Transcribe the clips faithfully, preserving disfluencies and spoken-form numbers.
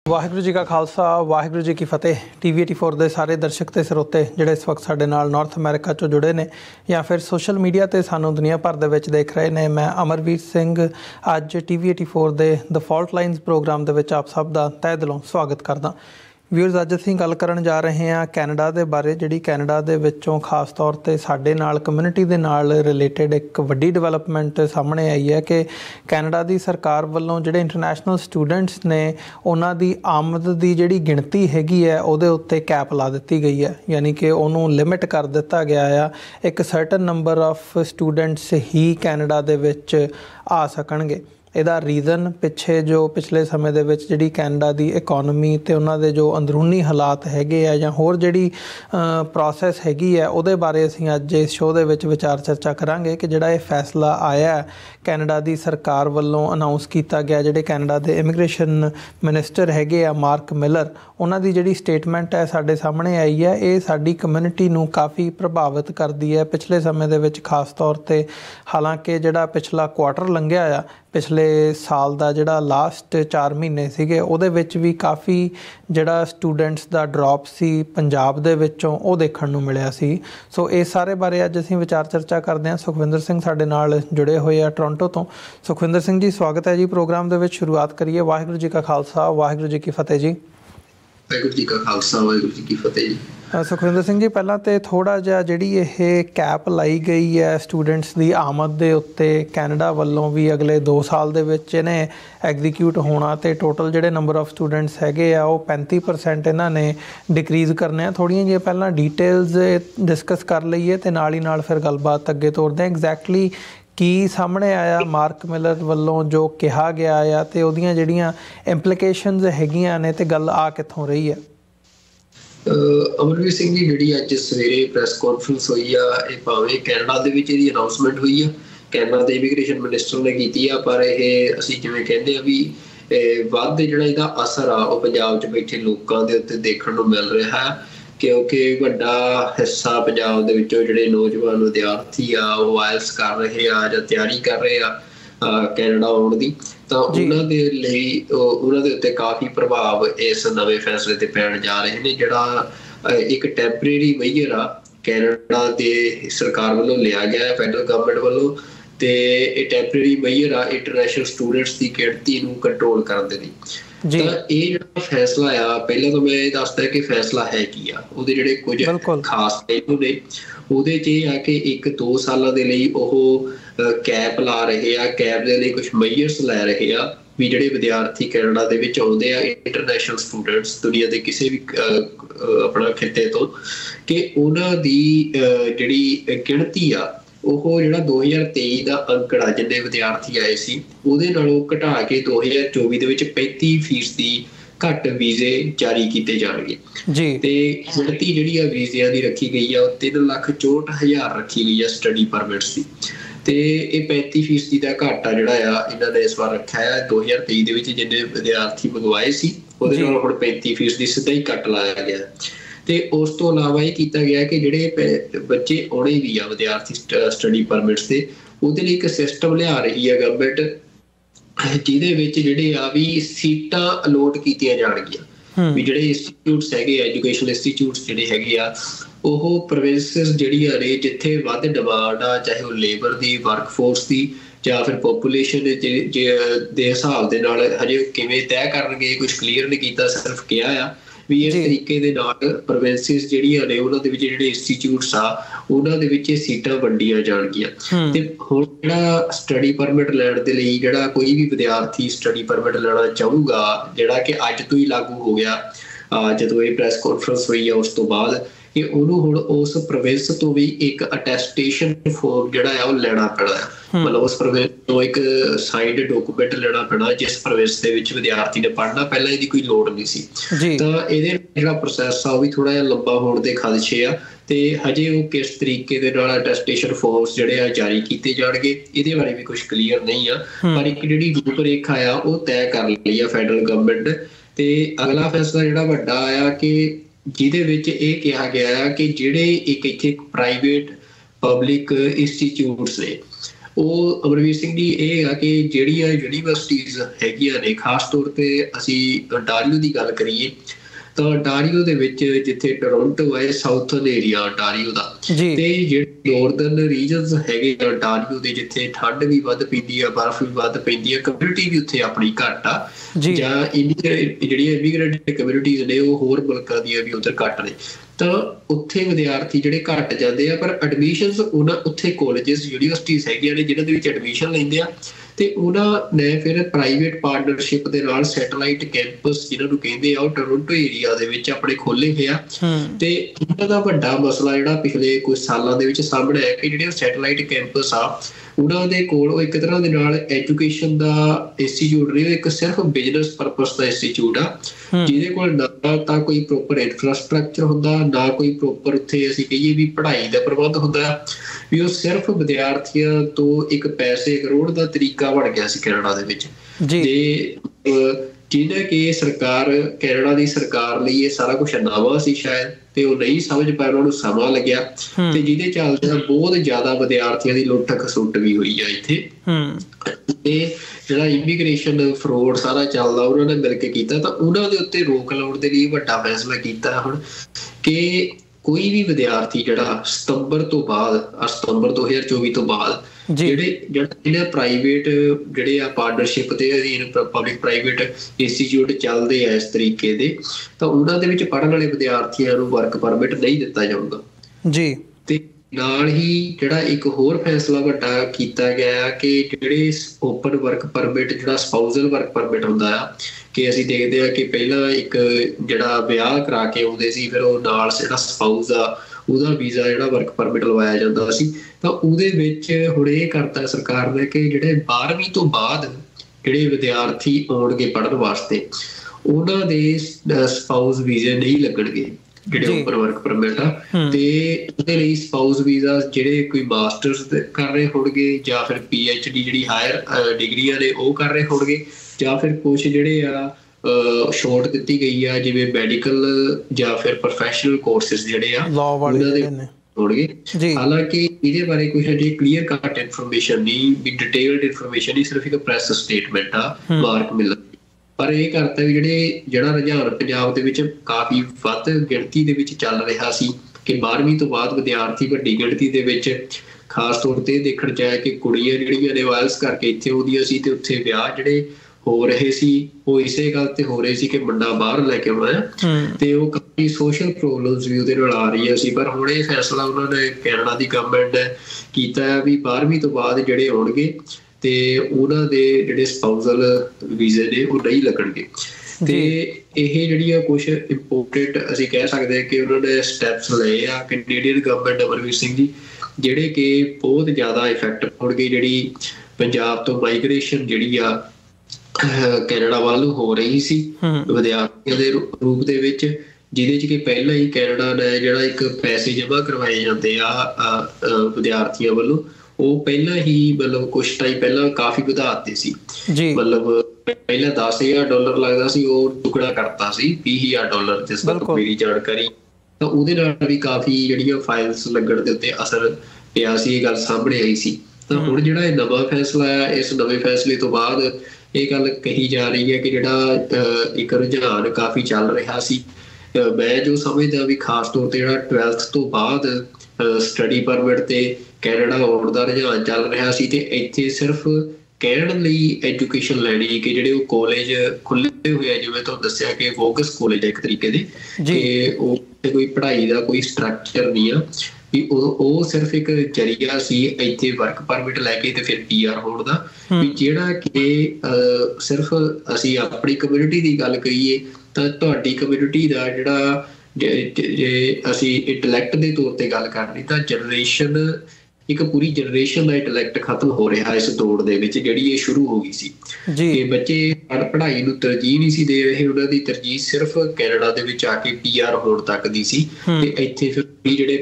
वाहिगुरू जी का खालसा वाहिगुरू जी की फतेह। टी वी एटी फोर के सारे दर्शक ते सरोते जिहड़े इस वक्त साडे नाल नॉर्थ अमेरिका चों जुड़े ने या फिर सोशल मीडिया ते सानू दुनिया भर दे विच देख रहे ने, मैं अमरवीर सिंह अज टी वी एटी फोर के द फॉल्ट लाइन्स प्रोग्राम दे विच आप सब का तहे दिलों स्वागत करदा। व्यूअर्स, अज असीं गल करन जा रहे हैं कैनेडा दे बारे, जिहड़ी कैनेडा दे विचों खास तौर ते साडे नाल कम्यूनिटी दे नाल रिलेटेड एक वड्डी डिवेलपमेंट सामने आई है कि कैनेडा दी सरकार वल्लों जिहड़े इंटरनैशनल स्टूडेंट्स ने उन्हां दी आमद दी जिहड़ी गिणती हैगी है उहदे उत्ते कैप ला दित्ती गई है, यानी कि उहनूं लिमिट कर दित्ता गया आ। एक सर्टन नंबर ऑफ स्टूडेंट्स ही कैनेडा दे विच आ सकणगे। ਇਹਦਾ ਰੀਜ਼ਨ ਪਿੱਛੇ ਜੋ ਪਿਛਲੇ ਸਮੇਂ ਦੇ ਵਿੱਚ ਜਿਹੜੀ ਕੈਨੇਡਾ ਦੀ ਇਕੋਨਮੀ ਅਤੇ ਉਹਨਾਂ ਦੇ ਜੋ ਅੰਦਰੂਨੀ ਹਾਲਾਤ ਹੈਗੇ ਆ ਜਾਂ ਹੋਰ ਜਿਹੜੀ ਪ੍ਰੋਸੈਸ ਹੈਗੀ ਹੈ ਉਹਦੇ ਬਾਰੇ ਅਸੀਂ ਅੱਜ ਇਸ ਸ਼ੋਅ ਦੇ ਵਿੱਚ ਵਿਚਾਰ ਚਰਚਾ ਕਰਾਂਗੇ ਕਿ ਜਿਹੜਾ ਇਹ ਫੈਸਲਾ ਆਇਆ ਕੈਨੇਡਾ ਦੀ ਸਰਕਾਰ ਵੱਲੋਂ ਅਨਾਊਂਸ ਕੀਤਾ ਗਿਆ। ਜਿਹੜੇ ਕੈਨੇਡਾ ਦੇ ਇਮੀਗ੍ਰੇਸ਼ਨ ਮਿਨਿਸਟਰ ਹੈਗੇ ਆ ਮਾਰਕ ਮਿਲਰ, ਉਹਨਾਂ ਦੀ ਜਿਹੜੀ ਸਟੇਟਮੈਂਟ ਹੈ ਸਾਡੇ ਸਾਹਮਣੇ ਆਈ ਹੈ, ਇਹ ਸਾਡੀ ਕਮਿਊਨਿਟੀ ਨੂੰ ਕਾਫੀ ਪ੍ਰਭਾਵਿਤ ਕਰਦੀ ਹੈ ਪਿਛਲੇ ਸਮੇਂ ਦੇ ਵਿੱਚ ਖਾਸ ਤੌਰ 'ਤੇ। ਹਾਲਾਂਕਿ ਜਿਹੜਾ ਪਿਛਲਾ ਕੁਆਟਰ ਲੰਘਿਆ ਆ, ਪਿਛਲੇ ਸਾਲ ਦਾ ਜਿਹੜਾ ਲਾਸਟ ਚਾਰ ਮਹੀਨੇ ਸੀਗੇ ਉਹਦੇ ਵਿੱਚ ਵੀ ਕਾਫੀ ਜਿਹੜਾ ਸਟੂਡੈਂਟਸ ਦਾ ਡਰੋਪ ਸੀ ਪੰਜਾਬ ਦੇ ਵਿੱਚੋਂ ਉਹ ਦੇਖਣ ਨੂੰ ਮਿਲਿਆ ਸੀ। ਸੋ ਇਸ ਸਾਰੇ ਬਾਰੇ ਅੱਜ ਅਸੀਂ ਵਿਚਾਰ ਚਰਚਾ ਕਰਦੇ ਹਾਂ। ਸੁਖਵਿੰਦਰ ਸਿੰਘ ਸਾਡੇ ਨਾਲ ਜੁੜੇ ਹੋਏ ਆ ਟੋਰਾਂਟੋ ਤੋਂ। ਸੁਖਵਿੰਦਰ ਸਿੰਘ ਜੀ, ਸਵਾਗਤ ਹੈ ਜੀ ਪ੍ਰੋਗਰਾਮ ਦੇ ਵਿੱਚ। ਸ਼ੁਰੂਆਤ ਕਰੀਏ। ਵਾਹਿਗੁਰੂ ਜੀ ਕਾ ਖਾਲਸਾ ਵਾਹਿਗੁਰੂ ਜੀ ਕੀ ਫਤਿਹ ਜੀ। ਵਾਹਿਗੁਰੂ ਜੀ ਕਾ ਖਾਲਸਾ ਵਾਹਿਗੁਰੂ ਜੀ ਕੀ ਫਤਿਹ ਜੀ। ਸੁਖਵਿੰਦਰ ਸਿੰਘ ਜੀ, ਪਹਿਲਾਂ ਤਾਂ ਥੋੜ੍ਹਾ ਜਿਹਾ ਜਿਹੜੀ ਇਹ ਕੈਪ ਲਾਈ ਗਈ ਹੈ ਸਟੂਡੈਂਟਸ ਦੀ ਆਮਦ ਦੇ ਉੱਤੇ ਕੈਨੇਡਾ ਵੱਲੋਂ ਵੀ ਅਗਲੇ ਦੋ ਸਾਲ ਦੇ ਵਿੱਚ ਇਹਨੇ ਐਗਜ਼ੀਕਿਊਟ ਹੋਣਾ ਅਤੇ ਟੋਟਲ ਜਿਹੜੇ ਨੰਬਰ ਆਫ ਸਟੂਡੈਂਟਸ ਹੈਗੇ ਆ ਉਹ ਪੈਂਤੀ ਪਰਸੈਂਟ ਇਹਨਾਂ ਨੇ ਡਿਕਰੀਜ਼ ਕਰਨੇ ਆ। ਥੋੜ੍ਹੀਆਂ ਜਿਹੀਆਂ ਪਹਿਲਾਂ ਡੀਟੇਲਸ ਡਿਸਕਸ ਕਰ ਲਈਏ ਅਤੇ ਨਾਲ ਹੀ ਨਾਲ ਫਿਰ ਗੱਲਬਾਤ ਅੱਗੇ ਤੋਰਦੇ ਹਾਂ। ਐਗਜ਼ੈਕਟਲੀ ਕੀ ਸਾਹਮਣੇ ਆਇਆ ਮਾਰਕ ਮਿਲਰ ਵੱਲੋਂ ਜੋ ਕਿਹਾ ਗਿਆ ਆ ਅਤੇ ਉਹਦੀਆਂ ਜਿਹੜੀਆਂ ਇੰਪਲੀਕੇਸ਼ਨਸ ਹੈਗੀਆਂ ਨੇ ਅਤੇ ਗੱਲ ਆ ਕਿੱਥੋਂ ਰਹੀ ਹੈ? ਅਮਰਵੀਰ ਸਿੰਘ ਜੀ, ਜਿਹੜੀ ਅੱਜ ਸਵੇਰੇ ਪ੍ਰੈਸ ਕਾਨਫਰੰਸ ਹੋਈ ਆ, ਇਹ ਭਾਵੇਂ ਕੈਨੇਡਾ ਦੇ ਵਿੱਚ ਇਹਦੀ ਅਨਾਊਂਸਮੈਂਟ ਹੋਈ ਆ, ਕੈਨੇਡਾ ਦੇ ਇਮੀਗ੍ਰੇਸ਼ਨ ਮਿਨਿਸਟਰ ਨੇ ਕੀਤੀ ਆ, ਪਰ ਇਹ ਅਸੀਂ ਜਿਵੇਂ ਕਹਿੰਦੇ ਆ ਵੀ ਵੱਧ ਜਿਹੜਾ ਇਹਦਾ ਅਸਰ ਆ ਉਹ ਪੰਜਾਬ 'ਚ ਬੈਠੇ ਲੋਕਾਂ ਦੇ ਉੱਤੇ ਦੇਖਣ ਨੂੰ ਮਿਲ ਰਿਹਾ ਹੈ, ਕਿਉਂਕਿ ਵੱਡਾ ਹਿੱਸਾ ਪੰਜਾਬ ਦੇ ਵਿੱਚੋਂ ਜਿਹੜੇ ਨੌਜਵਾਨ ਵਿਦਿਆਰਥੀ ਆ ਉਹ ਆਇਲਸ ਕਰ ਰਹੇ ਆ ਜਾਂ ਤਿਆਰੀ ਕਰ ਰਹੇ ਆ ਕੈਨੇਡਾ ਆਉਣ ਦੀ, ਤਾਂ ਉਹਨਾਂ ਦੇ ਲਈ ਉਹਨਾਂ ਦੇ ਉੱਤੇ ਕਾਫੀ ਪ੍ਰਭਾਵ ਇਸ ਨਵੇਂ ਫੈਸਲੇ ਤੇ ਪੈਣ ਜਾ ਰਹੇ ਨੇ। ਜਿਹੜਾ ਇੱਕ ਟੈਂਪਰੇਰੀ ਮੇਜਰ ਆ ਕੈਨੇਡਾ ਦੇ ਸਰਕਾਰ ਵੱਲੋਂ ਲਿਆ ਗਿਆ ਫੈਡਰਲ ਗਵਰਨਮੈਂਟ ਵੱਲੋਂ, ਤੇ ਇਹ ਟੈਂਪਰੇਰੀ ਮੇਜਰ ਆ ਇੰਟਰਨੈਸ਼ਨਲ ਸਟੂਡੈਂਟਸ ਦੀ ਗਿਣਤੀ ਨੂੰ ਕੰਟਰੋਲ ਕਰਨ ਦੇ ਲਈ। ਤਾਂ ਇਹ ਜਿਹੜਾ ਫੈਸਲਾ ਆ, ਪਹਿਲਾਂ ਤਾਂ ਮੈਂ ਇਹ ਦੱਸਦਾ ਕਿ ਫੈਸਲਾ ਹੈ ਕੀ ਆ। ਉਹਦੇ ਜਿਹੜੇ ਕੁਝ ਖਾਸ ਪਹਿਲੂ ਨੇ ਉਹਦੇ 'ਚ ਇਹ ਆ ਕਿ ਇੱਕ ਦੋ ਸਾਲਾਂ ਦੇ ਲਈ ਉਹ ਕੈਪ ਲਾ ਰਹੇ ਆ, ਕੈਪ ਦੇ ਲਈ ਕੁਛ ਮੇਜਰਸ ਲੈ ਰਹੇ ਆ ਵੀ ਜਿਹੜੇ ਵਿਦਿਆਰਥੀ ਕੈਨੇਡਾ ਦੇ ਵਿੱਚ ਆਉਂਦੇ ਆ ਇੰਟਰਨੈਸ਼ਨਲ ਸਟੂਡੈਂਟਸ ਦੁਨੀਆ ਦੇ ਕਿਸੇ ਵੀ ਆਪਣਾ ਖਿੱਤੇ ਤੋਂ, ਕਿ ਉਹਨਾਂ ਦੀ ਜਿਹੜੀ ਗਿਣਤੀ ਆ ਉਹ ਜਿਹੜਾ ਦੋ ਹਜ਼ਾਰ ਤੇਈ ਦਾ ਅੰਕੜਾ ਜਿੰਨੇ ਵਿਦਿਆਰਥੀ ਆਏ ਸੀ ਉਹਦੇ ਨਾਲੋਂ ਘਟਾ ਕੇ ਦੋ ਹਜ਼ਾਰ ਚੌਵੀ ਦੇ ਵਿੱਚ ਪੈਂਤੀ ਫੀਸਦੀ ਘੱਟ ਵੀਜ਼ੇ ਜਾਰੀ ਕੀਤੇ ਜਾਣਗੇ ਜੀ। ਤੇ ਗਿਣਤੀ ਜਿਹੜੀ ਆ ਵੀਜ਼ਿਆਂ ਦੀ ਰੱਖੀ ਗਈ ਆ ਉਹ ਤਿੰਨ ਲੱਖ ਚੌਂਹਠ ਹਜ਼ਾਰ ਰੱਖੀ ਗਈ ਆ ਸਟੱਡੀ ਪਰਮਿਟਸ ਦੀ, ਤੇ ਇਹ ਪੈਂਤੀ ਫੀਸਦੀ ਦਾ ਘੱਟ ਆ ਜਿਹੜਾ ਆ ਇਹਨਾਂ ਨੇ ਇਸ ਵਾਰ ਰੱਖਿਆ ਆ। ਦੋ ਹਜ਼ਾਰ ਤੇਈ ਦੇ ਵਿੱਚ ਜਿੰਨੇ ਵਿਦਿਆਰਥੀ ਮੰਗਵਾਏ ਸੀ ਉਹਦੇ ਨਾਲ ਹੁਣ ਪੈਂਤੀ ਫੀਸਦੀ ਸਿੱਧਾ ਹੀ ਕੱਟ ਲਾਇਆ ਗਿਆ। ਤੇ ਉਸ ਤੋਂ ਇਲਾਵਾ ਇਹ ਕੀਤਾ ਗਿਆ ਕਿ ਜਿਹੜੇ ਬੱਚੇ ਆਉਣੇ ਵੀ ਆ ਵਿਦਿਆਰਥੀ ਸਟੱਡੀ ਪਰਮਿਟਸ ਦੇ, ਉਹਦੇ ਲਈ ਇੱਕ ਸਿਸਟਮ ਲਿਆ ਰਹੀ ਹੈ ਗਵਰਨਮੈਂਟ, ਜਿਹਦੇ ਵਿੱਚ ਜਿਹੜੇ ਆ ਵੀ ਸੀਟਾਂ ਅਲੋਟ ਕੀਤੀਆਂ ਜਾਣਗੀਆਂ ਵੀ ਜਿਹੜੇ ਇੰਸਟੀਚਿਊਟਸ ਹੈਗੇ ਐਜੂਕੇਸ਼ਨਲ ਇੰਸਟੀਚਿਊਟਸ ਜਿਹੜੇ ਹੈਗੇ ਆ ਉਹ ਪ੍ਰੋਵਿੰਸਿਸ ਜਿਹੜੀਆਂ ਨੇ ਜਿੱਥੇ ਵੱਧ ਡਿਮਾਂਡ ਆ, ਚਾਹੇ ਉਹ ਲੇਬਰ ਦੀ, ਵਰਕਫੋਰਸ ਦੀ ਜਾਂ ਫਿਰ ਪੋਪੂਲੇਸ਼ਨ ਦੇ ਹਿਸਾਬ ਦੇ ਨਾਲ ਹਜੇ ਕਿਵੇਂ ਤੈਅ ਕਰਨਗੇ ਕੁਛ ਕਲੀਅਰ ਨਹੀਂ ਕੀਤਾ, ਸਿਰਫ ਕਿਹਾ ਆ ਵੀ ਇਸ ਤਰੀਕੇ ਦੇ ਨਾਲ ਪ੍ਰੋਵਿੰਸਿਸ ਜਿਹੜੀਆਂ ਨੇ ਉਹਨਾਂ ਦੇ ਵਿੱਚ ਜਿਹੜੇ ਇੰਸਟੀਚਿਊਟਸ ਆ ਉਹਨਾਂ ਦੇ ਵਿੱਚ ਇਹ ਸੀਟਾਂ ਵੰਡੀਆਂ ਜਾਣਗੀਆਂ। ਤੇ ਹੁਣ ਜਿਹੜਾ ਸਟੱਡੀ ਪਰਮਿਟ ਲੈਣ ਦੇ ਲਈ ਜਿਹੜਾ ਕੋਈ ਵੀ ਵਿਦਿਆਰਥੀ ਸਟੱਡੀ ਪਰਮਿਟ ਲੈਣਾ ਚਾਹੂਗਾ, ਜਿਹੜਾ ਕਿ ਅੱਜ ਤੋਂ ਹੀ ਲਾਗੂ ਹੋ ਗਿਆ ਜਦੋਂ ਇਹ ਪ੍ਰੈਸ ਕਾਨਫਰੰਸ ਹੋਈ ਆ ਉਸ ਤੋਂ ਬਾਅਦ, ਕਿ ਉਹਨੂੰ ਹੁਣ ਉਸ ਪ੍ਰੋਵਿੰਸ ਤੋਂ ਵੀ ਇੱਕ ਅਟੈਸਟੇਸ਼ਨ ਫਾਰਮ ਜਿਹੜਾ ਆ ਉਹ ਲੈਣਾ ਪੈਣਾ ਹੈ। ਮਤਲਬ ਉਸ ਪ੍ਰੋਵਿੰਸ ਤੋਂ ਇੱਕ ਸਾਈਨਡ ਡਾਕੂਮੈਂਟ ਲੈਣਾ ਪੈਣਾ ਜਿਸ ਪ੍ਰੋਵਿੰਸ ਦੇ ਵਿੱਚ ਵਿਦਿਆਰਥੀ ਨੇ ਪੜ੍ਹਨਾ, ਪਹਿਲਾਂ ਇਹਦੀ ਕੋਈ ਲੋੜ ਨਹੀਂ ਸੀ। ਤਾਂ ਇਹਦੇ ਜਿਹੜਾ ਪ੍ਰੋਸੈਸ ਆ ਉਹ ਵੀ ਥੋੜਾ ਜਿਹਾ ਲੰਬਾ ਹੋਣ ਦੇ ਖਦਸ਼ੇ ਆ, ਤੇ ਹਜੇ ਉਹ ਕਿਸ ਤਰੀਕੇ ਦੇ ਨਾਲ ਅਟੈਸਟੇਸ਼ਨ ਫਾਰਮਸ ਜਿਹੜੇ ਆ ਜਾਰੀ ਕੀਤੇ ਜਾਣਗੇ ਇਹਦੇ ਬਾਰੇ ਵੀ ਕੁਛ ਕਲੀਅਰ ਨਹੀਂ ਆ, ਪਰ ਇੱਕ ਜਿਹੜੀ ਰੂਪਰੇਖਾ ਆ ਉਹ ਤੈਅ ਕਰ ਲਈ ਆ ਫੈਡਰਲ ਗਵਰਨਮੈਂਟ। ਤੇ ਅਗਲਾ ਫੈਸਲਾ ਜਿਹੜਾ ਵੱਡਾ ਆਇਆ ਕਿ ਜਿਹਦੇ ਵਿੱਚ ਇਹ ਕਿਹਾ ਗਿਆ ਕਿ ਜਿਹੜੇ ਇੱਕ ਇੱਥੇ ਪ੍ਰਾਈਵੇਟ ਪਬਲਿਕ ਇੰਸਟੀਚਿਊਟਸ ਨੇ ਉਹ ਅਮਰਵੀਰ ਸਿੰਘ ਜੀ ਇਹ ਆ ਕਿ ਜਿਹੜੀਆਂ ਯੂਨੀਵਰਸਿਟੀਜ਼ ਹੈਗੀਆਂ ਨੇ, ਖਾਸ ਤੌਰ ਤੇ ਅਸੀਂ ਅੰਟਾਰੀਓ ਦੀ ਗੱਲ ਕਰੀਏ ਤਾਂ ਅੰਟਾਰੀਓ ਦੇ ਵਿੱਚ ਜਿੱਥੇ ਟੋਰਾਂਟੋ ਹੈ, ਸਾਊਥਰਨ ਏਰੀਆ ਅੰਟਾਰੀਓ ਦਾ, ਤੇ ਜਿਹੜੇ ਨੌਰਦਰਨ ਰੀਜਨਸ ਹੈਗੇ ਅੰਟਾਰੀਓ ਦੇ ਜਿੱਥੇ ਠੰਡ ਵੀ ਵੱਧ ਪੈਂਦੀ ਆ, ਬਰਫ਼ ਵੀ ਵੱਧ ਪੈਂਦੀ ਆ, ਕਮਿਊਨਿਟੀ ਵੀ ਉੱਥੇ ਆਪਣੀ ਘੱਟ ਆ, ਜਾਂ ਜਿਹੜੀਆਂ ਇਮੀਗ੍ਰੈਂਟ ਕਮਿਊਨਿਟੀਜ਼ ਨੇ ਉਹ ਹੋਰ ਮੁਲਕਾਂ ਦੀਆਂ ਵੀ ਉੱਧਰ ਘੱਟ ਨੇ, ਤਾਂ ਉੱਥੇ ਵਿਦਿਆਰਥੀ ਜਿਹੜੇ ਘੱਟ ਜਾਂਦੇ ਆ। ਪਰ ਐਡਮਿਸ਼ਨਸ ਉਹਨਾਂ ਉੱਥੇ ਕਾਲਜਿਸ ਯੂਨੀਵਰਸਿਟੀਜ਼ ਹੈਗੀਆਂ ਨੇ ਜਿਹਨਾਂ ਦੇ ਵਿੱਚ ਐਡਮਿਸ਼ਨ ਲੈਂਦੇ ਆ, ਤੇ ਉਹਨਾਂ ਨੇ ਫਿਰ ਪ੍ਰਾਈਵੇਟ ਪਾਰਟਨਰਸ਼ਿਪ ਦੇ ਨਾਲ ਸੈਟੇਲਾਈਟ ਕੈਂਪਸ ਜਿਹਨਾਂ ਨੂੰ ਕਹਿੰਦੇ ਆ ਉਹ ਟੋਰਾਂਟੋ ਏਰੀਆ ਦੇ ਵਿੱਚ ਆਪਣੇ ਖੋਲੇ ਹੋਏ ਆ। ਤੇ ਇਹਨਾਂ ਦਾ ਵੱਡਾ ਮਸਲਾ ਜਿਹੜਾ ਪਿਛਲੇ ਕੁਝ ਸਾਲਾਂ ਦੇ ਵਿੱਚ ਸਾਹਮਣੇ ਆਇਆ ਕਿ ਜਿਹੜੇ ਸੈਟੇਲਾਈਟ ਕੈਂਪਸ ਆ ਉਹਨਾਂ ਦੇ ਕੋਲ ਉਹ ਇੱਕ ਤਰ੍ਹਾਂ ਦੇ ਨਾਲ ਐਜੂਕੇਸ਼ਨ ਦਾ ਇੰਸਟੀਚਿਊਟ ਨਹੀਂ, ਇੱਕ ਸਿਰਫ ਬਿਜ਼ਨਸ ਪਰਪਸ ਦਾ ਇੰਸਟੀਚਿਊਟ ਆ, ਜਿਹਦੇ ਕੋਲ ਨਾ ਤਾਂ ਕੋਈ ਪ੍ਰੋਪਰ ਇਨਫਰਾਸਟਰਕਚਰ ਹੁੰਦਾ, ਨਾ ਕੋਈ ਪ੍ਰੋਪਰ ਉੱਥੇ ਅਸੀਂ ਕਹੀਏ ਵੀ ਪੜ੍ਹਾਈ ਦਾ ਪ੍ਰਬੰਧ ਹੁੰਦਾ, ਵੀ ਉਹ ਸਿਰਫ ਵਿਦਿਆਰਥੀਆਂ ਤੋਂ ਇੱਕ ਪੈਸੇ ਕਰੋੜ ਦਾ ਤਰੀਕਾ ਬਣ ਗਿਆ ਸੀ ਕੈਨੇਡਾ ਦੇ ਵਿੱਚ। ਤੇ ਜਿਹਨੇ ਕਿ ਸਰਕਾਰ, ਕੈਨੇਡਾ ਦੀ ਸਰਕਾਰ ਲਈ ਇਹ ਸਾਰਾ ਕੁਛ ਨਵਾਂ ਸੀ ਸ਼ਾਇਦ, ਤੇ ਉਹ ਨਹੀਂ ਸਮਝ ਪਾਇਆ, ਉਹਨਾਂ ਨੂੰ ਸਮਾਂ ਲੱਗਿਆ, ਤੇ ਜਿਹਦੇ ਚੱਲਦੇ ਬਹੁਤ ਜ਼ਿਆਦਾ ਵਿਦਿਆਰਥੀਆਂ ਦੀ ਲੁੱਟ ਖਸੁੱਟ ਵੀ ਹੋਈ ਆ ਇੱਥੇ। ਤੇ ਜਿਹੜਾ ਇਮੀਗ੍ਰੇਸ਼ਨ ਫਰੋਡ ਸਾਰਾ ਚੱਲਦਾ ਉਹਨਾਂ ਨੇ ਮਿਲ ਕੇ ਕੀਤਾ, ਤਾਂ ਉਹਨਾਂ ਦੇ ਉੱਤੇ ਰੋਕ ਲਾਉਣ ਦੇ ਲਈ ਵੱਡਾ ਫੈਸਲਾ ਕੀਤਾ ਹੁਣ ਕਿ ਕੋਈ ਵੀ ਵਿਦਿਆਰਥੀ ਜਿਹੜਾ ਸਤੰਬਰ ਤੋਂ ਬਾਅਦ, ਸਤੰਬਰ ਦੋ ਹਜ਼ਾਰ ਚੌਵੀ ਤੋਂ ਬਾਅਦ ਜਿਹੜੇ ਜਿਹੜੇ ਪ੍ਰਾਈਵੇਟ ਜਿਹੜੇ ਆ ਪਾਰਟਨਰਸ਼ਿਪ ਦੇ ਅਧੀਨ ਪਬਲਿਕ ਪ੍ਰਾਈਵੇਟ ਇੰਸਟੀਚਿਊਟ ਚੱਲਦੇ ਆ ਇਸ ਤਰੀਕੇ ਦੇ, ਤਾਂ ਉਹਨਾਂ ਦੇ ਵਿੱਚ ਪੜ੍ਹਨ ਵਾਲੇ ਵਿਦਿਆਰਥੀਆਂ ਨੂੰ ਵਰਕ ਪਰਮਿਟ ਨਹੀਂ ਦਿੱਤਾ ਜਾਊਗਾ ਜੀ। ਤੇ ਨਾਲ ਹੀ ਜਿਹੜਾ ਇੱਕ ਹੋਰ ਫੈਸਲਾ ਵੱਡਾ ਕੀਤਾ ਗਿਆ ਕਿ ਜਿਹੜੇ ਓਪਨ ਵਰਕ ਪਰਮਿਟ, ਜਿਹੜਾ ਸਪਾਊਜ਼ਲ ਵਰਕ ਪਰਮਿਟ ਹੁੰਦਾ ਆ, ਕਿ ਅਸੀਂ ਦੇਖਦੇ ਆ ਕਿ ਪਹਿਲਾਂ ਇੱਕ ਜਿਹੜਾ ਵਿਆਹ ਕਰਾ ਕੇ ਆਉਂਦੇ ਸੀ, ਫਿਰ ਉਹ ਨਾਲ ਜਿਹੜਾ ਸਪਾਊਜ਼ ਆ ਉਹਦਾ ਵੀਜ਼ਾ ਜਿਹੜਾ ਵਰਕ ਪਰਮਿਟ ਲਵਾਇਆ ਜਾਂਦਾ ਸੀ, ਤਾਂ ਉਹਦੇ ਵਿੱਚ ਹੁਣ ਇਹ ਕਰਤਾ ਸਰਕਾਰ ਨੇ ਕਿ ਜਿਹੜੇ ਬਾਰ੍ਹਵੀਂ ਤੋਂ ਬਾਅਦ ਜਿਹੜੇ ਵਿਦਿਆਰਥੀ ਆਉਣਗੇ ਪੜ੍ਹਨ ਵਾਸਤੇ, ਉਹਨਾਂ ਦੇ ਸਪਾਊਜ਼ ਵੀਜ਼ੇ ਨਹੀਂ ਲੱਗਣਗੇ ਜਿਹੜੇ ਉੱਪਰ ਵਰਕ ਪਰਮਿਟ ਆ। ਤੇ ਉਹਦੇ ਲਈ ਸਪਾਊਜ਼ ਵੀਜ਼ਾ ਜਿਹੜੇ ਕੋਈ ਮਾਸਟਰਸ ਕਰ ਰਹੇ ਹੋਣਗੇ, ਜਾਂ ਫਿਰ ਪੀ ਐਚ ਡੀ ਜਿਹੜੀ ਹਾਇਰ ਡਿਗਰੀਆਂ ਨੇ ਉਹ ਕਰ ਰਹੇ ਹੋਣਗੇ, ਜਾਂ ਫਿਰ ਕੁਛ ਜਿਹੜੇ ਆ ਛੋਟ ਦਿੱਤੀ ਗਈ ਆ ਜਿਵੇਂ ਮੈਡੀਕਲ ਜਾਂ ਫਿਰ ਪ੍ਰੋਫੈਸ਼ਨਲ ਕੋਰਸਿਸ ਜਿਹੜੇ ਆ ਉਹਨਾਂ ਦੇ ਹੋਣਗੇ। ਹਾਲਾਂਕਿ ਇਹਦੇ ਬਾਰੇ ਕੁਛ ਅਜੇ ਕਲੀਅਰ ਕੱਟ ਇਨਫੋਰਮੇਸ਼ਨ ਨਹੀਂ, ਵੀ ਡਿਟੇਲਡ ਇਨਫੋਰਮੇਸ਼ਨ ਨਹੀਂ, ਸਿਰਫ ਇੱਕ ਪ੍ਰੈਸ ਸਟੇਟਮੈਂਟ ਆ ਮਾਰਕ ਮਿਲਰ। ਪਰ ਇਹ ਕਰਤਾ ਵੀ ਜਿਹੜੇ ਜਿਹੜਾ ਰੁਝਾਨ ਪੰਜਾਬ ਦੇ ਵਿੱਚ ਕਾਫੀ ਵੱਧ ਗਿਣਤੀ ਦੇ ਵਿੱਚ ਚੱਲ ਰਿਹਾ ਸੀ ਕਿ ਬਾਰ੍ਹਵੀਂ ਤੋਂ ਬਾਅਦ ਵਿਦਿਆਰਥੀ ਵੱਡੀ ਗਿਣਤੀ ਦੇ ਵਿੱਚ, ਖਾਸ ਤੌਰ ਤੇ ਦੇਖਣ ਚ ਆਇਆ ਕਿ ਕੁੜੀਆਂ ਜਿਹੜੀਆਂ ਨੇ ਵਾਇਲਸ ਕਰਕੇ ਇੱਥੇ ਆਉਂਦੀਆਂ ਸੀ ਤੇ ਉੱਥੇ ਵਿਆਹ ਜਿਹੜੇ ਹੋ ਰਹੇ ਸੀ ਉਹ ਇਸੇ ਗੱਲ ਤੇ ਹੋ ਰਹੇ ਸੀ ਕਿ ਮੁੰਡਾ ਬਾਹਰ ਲੈ ਕੇ ਆਉਣਾ ਹੈ, ਤੇ ਉਹ ਕਾਫੀ ਸੋਸ਼ਲ ਪ੍ਰੋਬਲਮਸ ਵੀ ਉਹਦੇ ਨਾਲ ਆ ਰਹੀਆਂ ਸੀ। ਪਰ ਹੁਣ ਇਹ ਫੈਸਲਾ ਉਹਨਾਂ ਨੇ ਕੈਨੇਡਾ ਦੀ ਗਵਰਨਮੈਂਟ ਨੇ ਕੀਤਾ ਵੀ ਬਾਰ੍ਹਵੀਂ ਤੋਂ ਬਾਅਦ ਜਿਹੜੇ ਆਉਣਗੇ ਤੇ ਉਹਨਾਂ ਦੇ ਜਿਹੜੇ ਸਪਾਊਜ਼ਲ ਵੀਜ਼ੇ ਨੇ ਉਹ ਨਹੀਂ ਲੱਗਣਗੇ। ਤੇ ਇਹ ਜਿਹੜੀਆਂ ਕੁਛ ਇੰਪੋਰਟੈਂਟ ਅਸੀਂ ਕਹਿ ਸਕਦੇ ਹਾਂ ਕਿ ਉਹਨਾਂ ਨੇ ਸਟੈਪਸ ਲਏ ਆ ਕੈਨੇਡੀਅਨ ਗਵਰਨਮੈਂਟ, ਅਮਰਵੀਰ ਸਿੰਘ ਜੀ, ਜਿਹੜੇ ਕਿ ਬਹੁਤ ਜ਼ਿਆਦਾ ਇਫੈਕਟ ਪਾਉਣਗੇ ਜਿਹੜੀ ਪੰਜਾਬ ਤੋਂ ਮਾਈਗ੍ਰੇਸ਼ਨ ਜਿਹੜੀ ਆ ਕੈਨੇਡਾ ਵੱਲ ਨੂੰ ਹੋ ਰਹੀ ਸੀ ਵਿਦਿਆਰਥੀਆਂ ਦੇ ਰੂਪ ਦੇ ਵਿੱਚ, ਜਿਹਦੇ ਚ ਕਿ ਪਹਿਲਾਂ ਹੀ ਕੈਨੇਡਾ ਨੇ ਜਿਹੜਾ ਇੱਕ ਪੈਸੇ ਜਮ੍ਹਾਂ ਕਰਵਾਏ ਜਾਂਦੇ ਆ ਵਿਦਿਆਰਥੀਆਂ ਵੱਲੋਂ, ਉਹ ਪਹਿਲਾਂ ਹੀ ਮਤਲਬ ਕੁਛ ਟਾਈਮ ਪਹਿਲਾਂ ਕਾਫੀ ਵਧਾ ਦਿੱਤੇ ਸੀ। ਮਤਲਬ ਪਹਿਲਾਂ ਦਸ ਹਜ਼ਾਰ ਡਾਲਰ ਲੱਗਦਾ ਸੀ, ਉਹ ਟੁਕੜਾ ਕਰਤਾ ਸੀ ਵੀਹ ਹਜ਼ਾਰ ਡਾਲਰ, ਜਿਸ ਤੱਕ ਮੇਰੀ ਜਾਣਕਾਰੀ। ਤਾਂ ਉਹਦੇ ਨਾਲ ਵੀ ਕਾਫੀ ਜਿਹੜੀਆਂ ਫਾਈਲਸ ਲੱਗਣ ਦੇ ਉੱਤੇ ਅਸਰ ਪਿਆ ਸੀ, ਇਹ ਗੱਲ ਸਾਹਮਣੇ ਆਈ ਸੀ। ਤਾਂ ਹੁਣ ਜਿਹੜਾ ਇਹ ਨਵਾਂ ਫੈਸਲਾ ਆ, ਇਸ ਨਵੇਂ ਫੈਸਲੇ ਤੋਂ ਬਾਅਦ ਇਹ ਗੱਲ ਕਹੀ ਜਾ ਰਹੀ ਹੈ ਕਿ ਜਿਹੜਾ ਇੱਕ ਰੁਝਾਨ ਕਾਫੀ ਚੱਲ ਰਿਹਾ ਸੀ, ਮੈਂ ਜੋ ਸਮਝਦਾ ਵੀ ਖਾਸ ਤੌਰ ਤੇ ਜਿਹੜਾ ਟਵੈਲਥ ਤੋਂ ਬਾਅਦ ਸਟੱਡੀ ਪਰਮਿਟ ਤੇ ਕੈਨੇਡਾ ਆਉਣ ਦਾ ਰੁਝਾਨ ਚੱਲ ਰਿਹਾ ਸੀ, ਤੇ ਇੱਥੇ ਸਿਰਫ ਕਹਿਣ ਲਈ ਐਜੂਕੇਸ਼ਨ ਲੈਣੀ ਕਿ ਜਿਹੜੇ ਉਹ ਕਾਲਜ ਖੁੱਲੇ ਹੋਏ ਆ, ਜਿਵੇਂ ਤੁਹਾਨੂੰ ਦੱਸਿਆ ਕਿ ਵੋਗਸ ਕਾਲਜ ਹੈ ਇੱਕ ਤਰੀਕੇ ਦੇ, ਕਿ ਉਹ ਕੋਈ ਪੜ੍ਹਾਈ ਦਾ ਕੋਈ ਸਟਰਕਚਰ ਨਹੀਂ ਆ, ਵੀ ਉਹ ਉਹ ਸਿਰਫ ਇੱਕ ਜਰੀਆ ਸੀ ਇੱਥੇ ਵਰਕ ਪਰਮਿਟ ਲੈ ਕੇ ਤੇ ਫਿਰ ਪੀ ਆਰ ਹੋਣ ਦਾ। ਵੀ ਜਿਹੜਾ ਕਿ ਸਿਰਫ ਅਸੀਂ ਆਪਣੀ ਕਮਿਊਨਿਟੀ ਦੀ ਗੱਲ ਕਰੀਏ ਤਾਂ ਤੁਹਾਡੀ ਕਮਿਊਨਿਟੀ ਦਾ ਜਿਹੜਾ ਜੇ ਅਸੀਂ ਇੰਟੈਲੈਕਟ ਦੇ ਤੌਰ ਤੇ ਗੱਲ ਕਰਨੀ ਤਾਂ ਜਨਰੇਸ਼ਨ, ਇੱਕ ਪੂਰੀ ਜਨਰੇਸ਼ਨ ਦਾ ਇੰਟੈਲੈਕਟ ਖਤਮ ਹੋ ਰਿਹਾ ਇਸ ਦੌੜ ਦੇ ਵਿੱਚ ਜਿਹੜੀ ਇਹ ਸ਼ੁਰੂ ਹੋ ਗਈ ਸੀ ਕਿ ਬੱਚੇ ਪੜ੍ਹਾਈ ਨੂੰ ਤਰਜੀਹ ਨਹੀਂ ਸੀ ਦੇ ਰਹੇ, ਉਹਨਾਂ ਦੀ ਤਰਜੀਹ ਸਿਰਫ ਕੈਨੇਡਾ ਦੇ ਵਿੱਚ ਆ ਕੇ ਪੀ ਆਰ ਹੋਣ ਤੱਕ ਦੀ ਸੀ। ਤੇ ਇੱਥੇ ਫਿਰ ਜਿਹੜੇ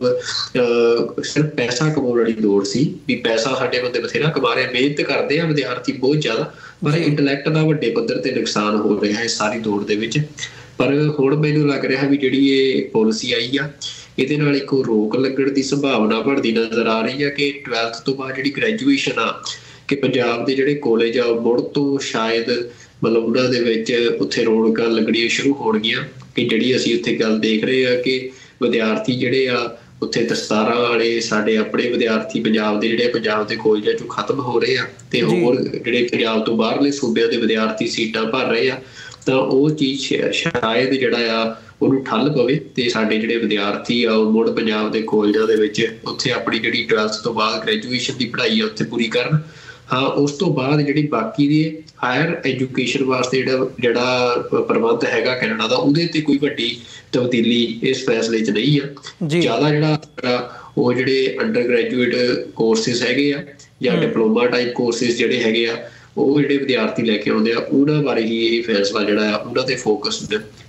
ਮਤਲਬ ਸਿਰਫ ਪੈਸਾ ਕਮਾਉਣ ਵਾਲੀ ਦੌੜ ਸੀ, ਵੀ ਪੈਸਾ ਸਾਡੇ ਬੰਦੇ ਬਥੇਰਾ ਕਮਾ ਰਹੇ, ਮਿਹਨਤ ਕਰਦੇ ਆ ਵਿਦਿਆਰਥੀ ਬਹੁਤ ਜ਼ਿਆਦਾ, ਪਰ ਇੰਟੈਲੈਕਟ ਦਾ ਵੱਡੇ ਪੱਧਰ ਤੇ ਨੁਕਸਾਨ ਹੋ ਰਿਹਾ ਹੈ ਸਾਰੀ ਦੌੜ ਦੇ ਵਿੱਚ। ਪਰ ਹੁਣ ਮੈਨੂੰ ਲੱਗ ਰਿਹਾ ਵੀ ਜਿਹੜੀ ਇਹ ਪਾਲਿਸੀ ਆਈ ਆ ਇਹਦੇ ਨਾਲ ਇੱਕ ਰੋਕ ਲੱਗਣ ਦੀ ਸੰਭਾਵਨਾ ਬਣਦੀ ਨਜ਼ਰ ਆ ਰਹੀ ਹੈ ਕਿ ਟਵੈਲਥ ਤੋਂ ਬਾਅਦ ਜਿਹੜੀ ਗ੍ਰੈਜੂਏਸ਼ਨ ਆ ਕਿ ਪੰਜਾਬ ਦੇ ਜਿਹੜੇ ਕਾਲਜ ਆ ਮੁੜ ਤੋਂ ਸ਼ਾਇਦ ਮਤਲਬ ਉਹਨਾਂ ਦੇ ਵਿੱਚ ਉੱਥੇ ਰੌਣਕਾਂ ਲੱਗਣੀਆਂ ਸ਼ੁਰੂ ਹੋਣਗੀਆਂ ਕਿ ਜਿਹੜੀ ਅਸੀਂ ਉੱਥੇ ਗੱਲ ਦੇਖ ਰਹੇ ਹਾਂ ਕਿ ਵਿਦਿਆਰਥੀ ਜਿਹੜੇ ਆ ਉੱਥੇ ਦਸਤਾਰਾਂ ਵਾਲੇ ਸਾਡੇ ਆਪਣੇ ਵਿਦਿਆਰਥੀ ਪੰਜਾਬ ਦੇ ਜਿਹੜੇ ਪੰਜਾਬ ਦੇ ਕਾਲਜਾਂ ਚੋਂ ਖਤਮ ਹੋ ਰਹੇ ਆ ਤੇ ਹੋਰ ਜਿਹੜੇ ਪੰਜਾਬ ਤੋਂ ਬਾਹਰਲੇ ਸੂਬਿਆਂ ਦੇ ਵਿਦਿਆਰਥੀ ਸੀਟਾਂ ਭਰ ਰਹੇ ਆ ਤਾਂ ਉਹ ਚੀਜ਼ ਸ਼ਾਇਦ ਜਿਹੜਾ ਆ ਉਹਨੂੰ ਠੱਲ ਪਵੇ ਤੇ ਸਾਡੇ ਜਿਹੜੇ ਵਿਦਿਆਰਥੀ ਆ ਉਹ ਮੁੜ ਪੰਜਾਬ ਦੇ ਕਾਲਜਾਂ ਦੇ ਵਿੱਚ ਉੱਥੇ ਆਪਣੀ ਜਿਹੜੀ ਟਵੈਲਥ ਤੋਂ ਬਾਅਦ ਗ੍ਰੈਜੂਏਸ਼ਨ ਦੀ ਪੜ੍ਹਾਈ ਆ ਉੱਥੇ ਪੂਰੀ ਕਰਨ। ਹਾਂ, ਉਸ ਤੋਂ ਬਾਅਦ ਜਿਹੜੀ ਬਾਕੀ ਦੀ ਹਾਇਰ ਐਜੂਕੇਸ਼ਨ ਵਾਸਤੇ ਜਿਹੜਾ ਜਿਹੜਾ ਪ੍ਰਬੰਧ ਹੈਗਾ ਕੈਨੇਡਾ ਦਾ ਉਹਦੇ ਤੇ ਕੋਈ ਵੱਡੀ ਤਬਦੀਲੀ ਇਸ ਫੈਸਲੇ 'ਚ ਨਹੀਂ ਆ। ਜ਼ਿਆਦਾ ਜਿਹੜਾ ਉਹ ਜਿਹੜੇ ਅੰਡਰ ਗ੍ਰੈਜੂਏਟ ਕੋਰਸਿਸ ਹੈਗੇ ਆ ਜਾਂ ਡਿਪਲੋਮਾ ਟਾਈਪ ਕੋਰਸਿਸ ਜਿਹੜੇ ਹੈਗੇ ਆ ਉਹ ਜਿਹੜੇ ਵਿਦਿਆਰਥੀ ਲੈ ਕੇ ਆਉਂਦੇ ਆ ਉਹਨਾਂ ਬਾਰੇ ਹੀ ਇਹ ਫੈਸਲਾ ਜਿਹੜਾ ਆ ਉਹਨਾਂ ਤੇ ਫੋਕਸ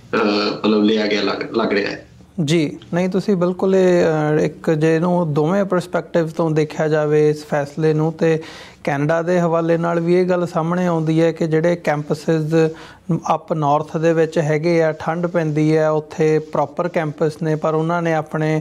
ਮਤਲਬ ਲਿਆ ਗਿਆ ਲੱਗ ਲੱਗ ਰਿਹਾ ਹੈ। ਜੀ ਨਹੀਂ, ਤੁਸੀਂ ਬਿਲਕੁਲ ਇਹ ਇੱਕ ਜੇ ਇਹਨੂੰ ਦੋਵੇਂ ਪਰਸਪੈਕਟਿਵ ਤੋਂ ਦੇਖਿਆ ਜਾਵੇ ਇਸ ਫੈਸਲੇ ਨੂੰ ਤੇ ਕੈਨੇਡਾ ਦੇ ਹਵਾਲੇ ਨਾਲ ਵੀ ਇਹ ਗੱਲ ਸਾਹਮਣੇ ਆਉਂਦੀ ਹੈ ਕਿ ਜਿਹੜੇ ਕੈਂਪਸਿਸ ਅਪ ਨਾਰਥ ਦੇ ਵਿੱਚ ਹੈਗੇ ਆ, ਠੰਡ ਪੈਂਦੀ ਹੈ ਉੱਥੇ, ਪ੍ਰੋਪਰ ਕੈਂਪਸ ਨੇ, ਪਰ ਉਹਨਾਂ ਨੇ ਆਪਣੇ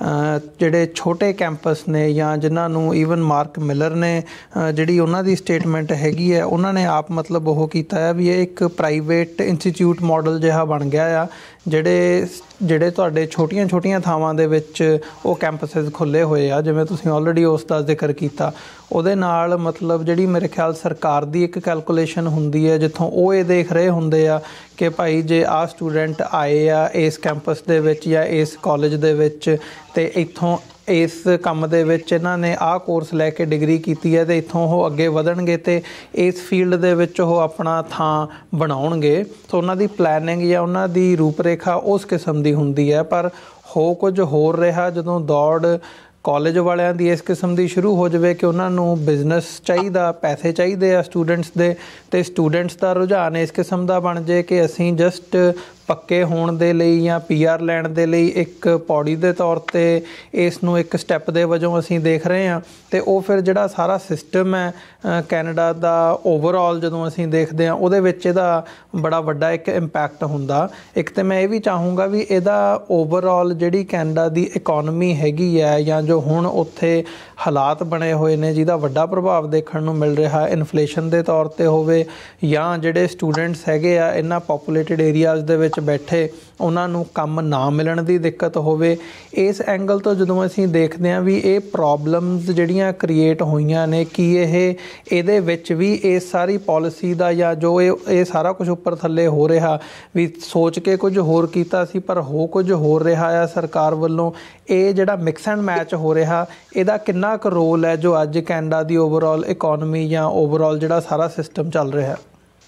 ਜਿਹੜੇ ਛੋਟੇ ਕੈਂਪਸ ਨੇ ਜਾਂ ਜਿਨ੍ਹਾਂ ਨੂੰ ਈਵਨ ਮਾਰਕ ਮਿਲਰ ਨੇ ਜਿਹੜੀ ਉਹਨਾਂ ਦੀ ਸਟੇਟਮੈਂਟ ਹੈਗੀ ਹੈ ਉਹਨਾਂ ਨੇ ਆਪ ਮਤਲਬ ਉਹ ਕੀਤਾ ਹੈ ਵੀ ਇਹ ਇੱਕ ਪ੍ਰਾਈਵੇਟ ਇੰਸਟੀਚਿਊਟ ਮਾਡਲ ਜਿਹਾ ਬਣ ਗਿਆ ਆ ਜਿਹੜੇ ਜਿਹੜੇ ਤੁਹਾਡੇ ਛੋਟੀਆਂ ਛੋਟੀਆਂ ਥਾਵਾਂ ਦੇ ਵਿੱਚ ਉਹ ਕੈਂਪਸਿਸ ਖੁੱਲ੍ਹੇ ਹੋਏ ਆ ਜਿਵੇਂ ਤੁਸੀਂ ਆਲਰੇਡੀ ਉਸ ਦਾ ਜ਼ਿਕਰ ਕੀਤਾ। ਉਹਦੇ ਨਾਲ ਮਤਲਬ ਜਿਹੜੀ ਮੇਰੇ ਖਿਆਲ ਸਰਕਾਰ ਦੀ ਇੱਕ ਕੈਲਕੂਲੇਸ਼ਨ ਹੁੰਦੀ ਹੈ ਜਿੱਥੋਂ ਉਹ ਇਹ ਦੇਖ ਰਹੇ ਹੁੰਦੇ ਆ ਕਿ ਭਾਈ ਜੇ ਆਹ ਸਟੂਡੈਂਟ ਆਏ ਆ ਇਸ ਕੈਂਪਸ ਦੇ ਵਿੱਚ ਜਾਂ ਇਸ ਕਾਲਜ ਦੇ ਵਿੱਚ ਅਤੇ ਇੱਥੋਂ ਇਸ ਕੰਮ ਦੇ ਵਿੱਚ ਇਹਨਾਂ ਨੇ ਆਹ ਕੋਰਸ ਲੈ ਕੇ ਡਿਗਰੀ ਕੀਤੀ ਹੈ ਅਤੇ ਇੱਥੋਂ ਉਹ ਅੱਗੇ ਵਧਣਗੇ ਅਤੇ ਇਸ ਫੀਲਡ ਦੇ ਵਿੱਚ ਉਹ ਆਪਣਾ ਥਾਂ ਬਣਾਉਣਗੇ। ਸੋ ਉਹਨਾਂ ਦੀ ਪਲੈਨਿੰਗ ਜਾਂ ਉਹਨਾਂ ਦੀ ਰੂਪਰੇਖਾ ਉਸ ਕਿਸਮ ਦੀ ਹੁੰਦੀ ਹੈ, ਪਰ ਹੋ ਕੁਝ ਹੋਰ ਰਿਹਾ ਜਦੋਂ ਦੌੜ ਕਾਲਜ ਵਾਲਿਆਂ ਦੀ ਇਸ ਕਿਸਮ ਦੀ ਸ਼ੁਰੂ ਹੋ ਜਾਵੇ ਕਿ ਉਹਨਾਂ ਨੂੰ ਬਿਜ਼ਨਸ ਚਾਹੀਦਾ, ਪੈਸੇ ਚਾਹੀਦੇ ਆ ਸਟੂਡੈਂਟਸ ਦੇ, ਅਤੇ ਸਟੂਡੈਂਟਸ ਦਾ ਰੁਝਾਨ ਇਸ ਕਿਸਮ ਦਾ ਬਣ ਜਾਏ ਕਿ ਅਸੀਂ ਜਸਟ ਪੱਕੇ ਹੋਣ ਦੇ ਲਈ ਜਾਂ ਪੀ ਆਰ ਲੈਣ ਦੇ ਲਈ ਇੱਕ ਪੌੜੀ ਦੇ ਤੌਰ 'ਤੇ ਇਸ ਨੂੰ ਇੱਕ ਸਟੈਪ ਦੇ ਵਜੋਂ ਅਸੀਂ ਦੇਖ ਰਹੇ ਹਾਂ ਅਤੇ ਉਹ ਫਿਰ ਜਿਹੜਾ ਸਾਰਾ ਸਿਸਟਮ ਹੈ ਕੈਨੇਡਾ ਦਾ ਓਵਰਆਲ ਜਦੋਂ ਅਸੀਂ ਦੇਖਦੇ ਹਾਂ ਉਹਦੇ ਵਿੱਚ ਇਹਦਾ ਬੜਾ ਵੱਡਾ ਇੱਕ ਇੰਪੈਕਟ ਹੁੰਦਾ। ਇੱਕ ਤਾਂ ਮੈਂ ਇਹ ਵੀ ਚਾਹੂੰਗਾ ਵੀ ਇਹਦਾ ਓਵਰਆਲ ਜਿਹੜੀ ਕੈਨੇਡਾ ਦੀ ਇਕੋਨਮੀ ਹੈਗੀ ਹੈ ਜਾਂ ਜੋ ਹੁਣ ਉੱਥੇ ਹਾਲਾਤ ਬਣੇ ਹੋਏ ਨੇ ਜਿਹਦਾ ਵੱਡਾ ਪ੍ਰਭਾਵ ਦੇਖਣ ਨੂੰ ਮਿਲ ਰਿਹਾ ਇਨਫਲੇਸ਼ਨ ਦੇ ਤੌਰ 'ਤੇ ਹੋਵੇ ਜਾਂ ਜਿਹੜੇ ਸਟੂਡੈਂਟਸ ਹੈਗੇ ਆ ਇਹਨਾਂ ਪੋਪੂਲੇਟਡ ਏਰੀਆਜ਼ ਦੇ ਵਿੱਚ ਬੈਠੇ ਉਹਨਾਂ ਨੂੰ ਕੰਮ ਨਾ ਮਿਲਣ ਦੀ ਦਿੱਕਤ ਹੋਵੇ, ਇਸ ਐਂਗਲ ਤੋਂ ਜਦੋਂ ਅਸੀਂ ਦੇਖਦੇ ਹਾਂ ਵੀ ਇਹ ਪ੍ਰੋਬਲਮਸ ਜਿਹੜੀਆਂ ਕ੍ਰੀਏਟ ਹੋਈਆਂ ਨੇ ਕੀ ਇਹ ਇਹਦੇ ਵਿੱਚ ਵੀ ਇਸ ਸਾਰੀ ਪੋਲਿਸੀ ਦਾ ਜਾਂ ਜੋ ਇਹ ਇਹ ਸਾਰਾ ਕੁਝ ਉੱਪਰ ਥੱਲੇ ਹੋ ਰਿਹਾ ਵੀ ਸੋਚ ਕੇ ਕੁਝ ਹੋਰ ਕੀਤਾ ਸੀ ਪਰ ਹੋ ਕੁਝ ਹੋਰ ਰਿਹਾ ਆ ਸਰਕਾਰ ਵੱਲੋਂ, ਇਹ ਜਿਹੜਾ ਮਿਕਸ ਐਂਡ ਮੈਚ ਹੋ ਰਿਹਾ ਇਹਦਾ ਕਿੰਨਾ ਕੁ ਰੋਲ ਹੈ ਜੋ ਅੱਜ ਕੈਨੇਡਾ ਦੀ ਓਵਰਆਲ ਇਕੋਨਮੀ ਜਾਂ ਓਵਰਆਲ ਜਿਹੜਾ ਸਾਰਾ ਸਿਸਟਮ ਚੱਲ ਰਿਹਾ?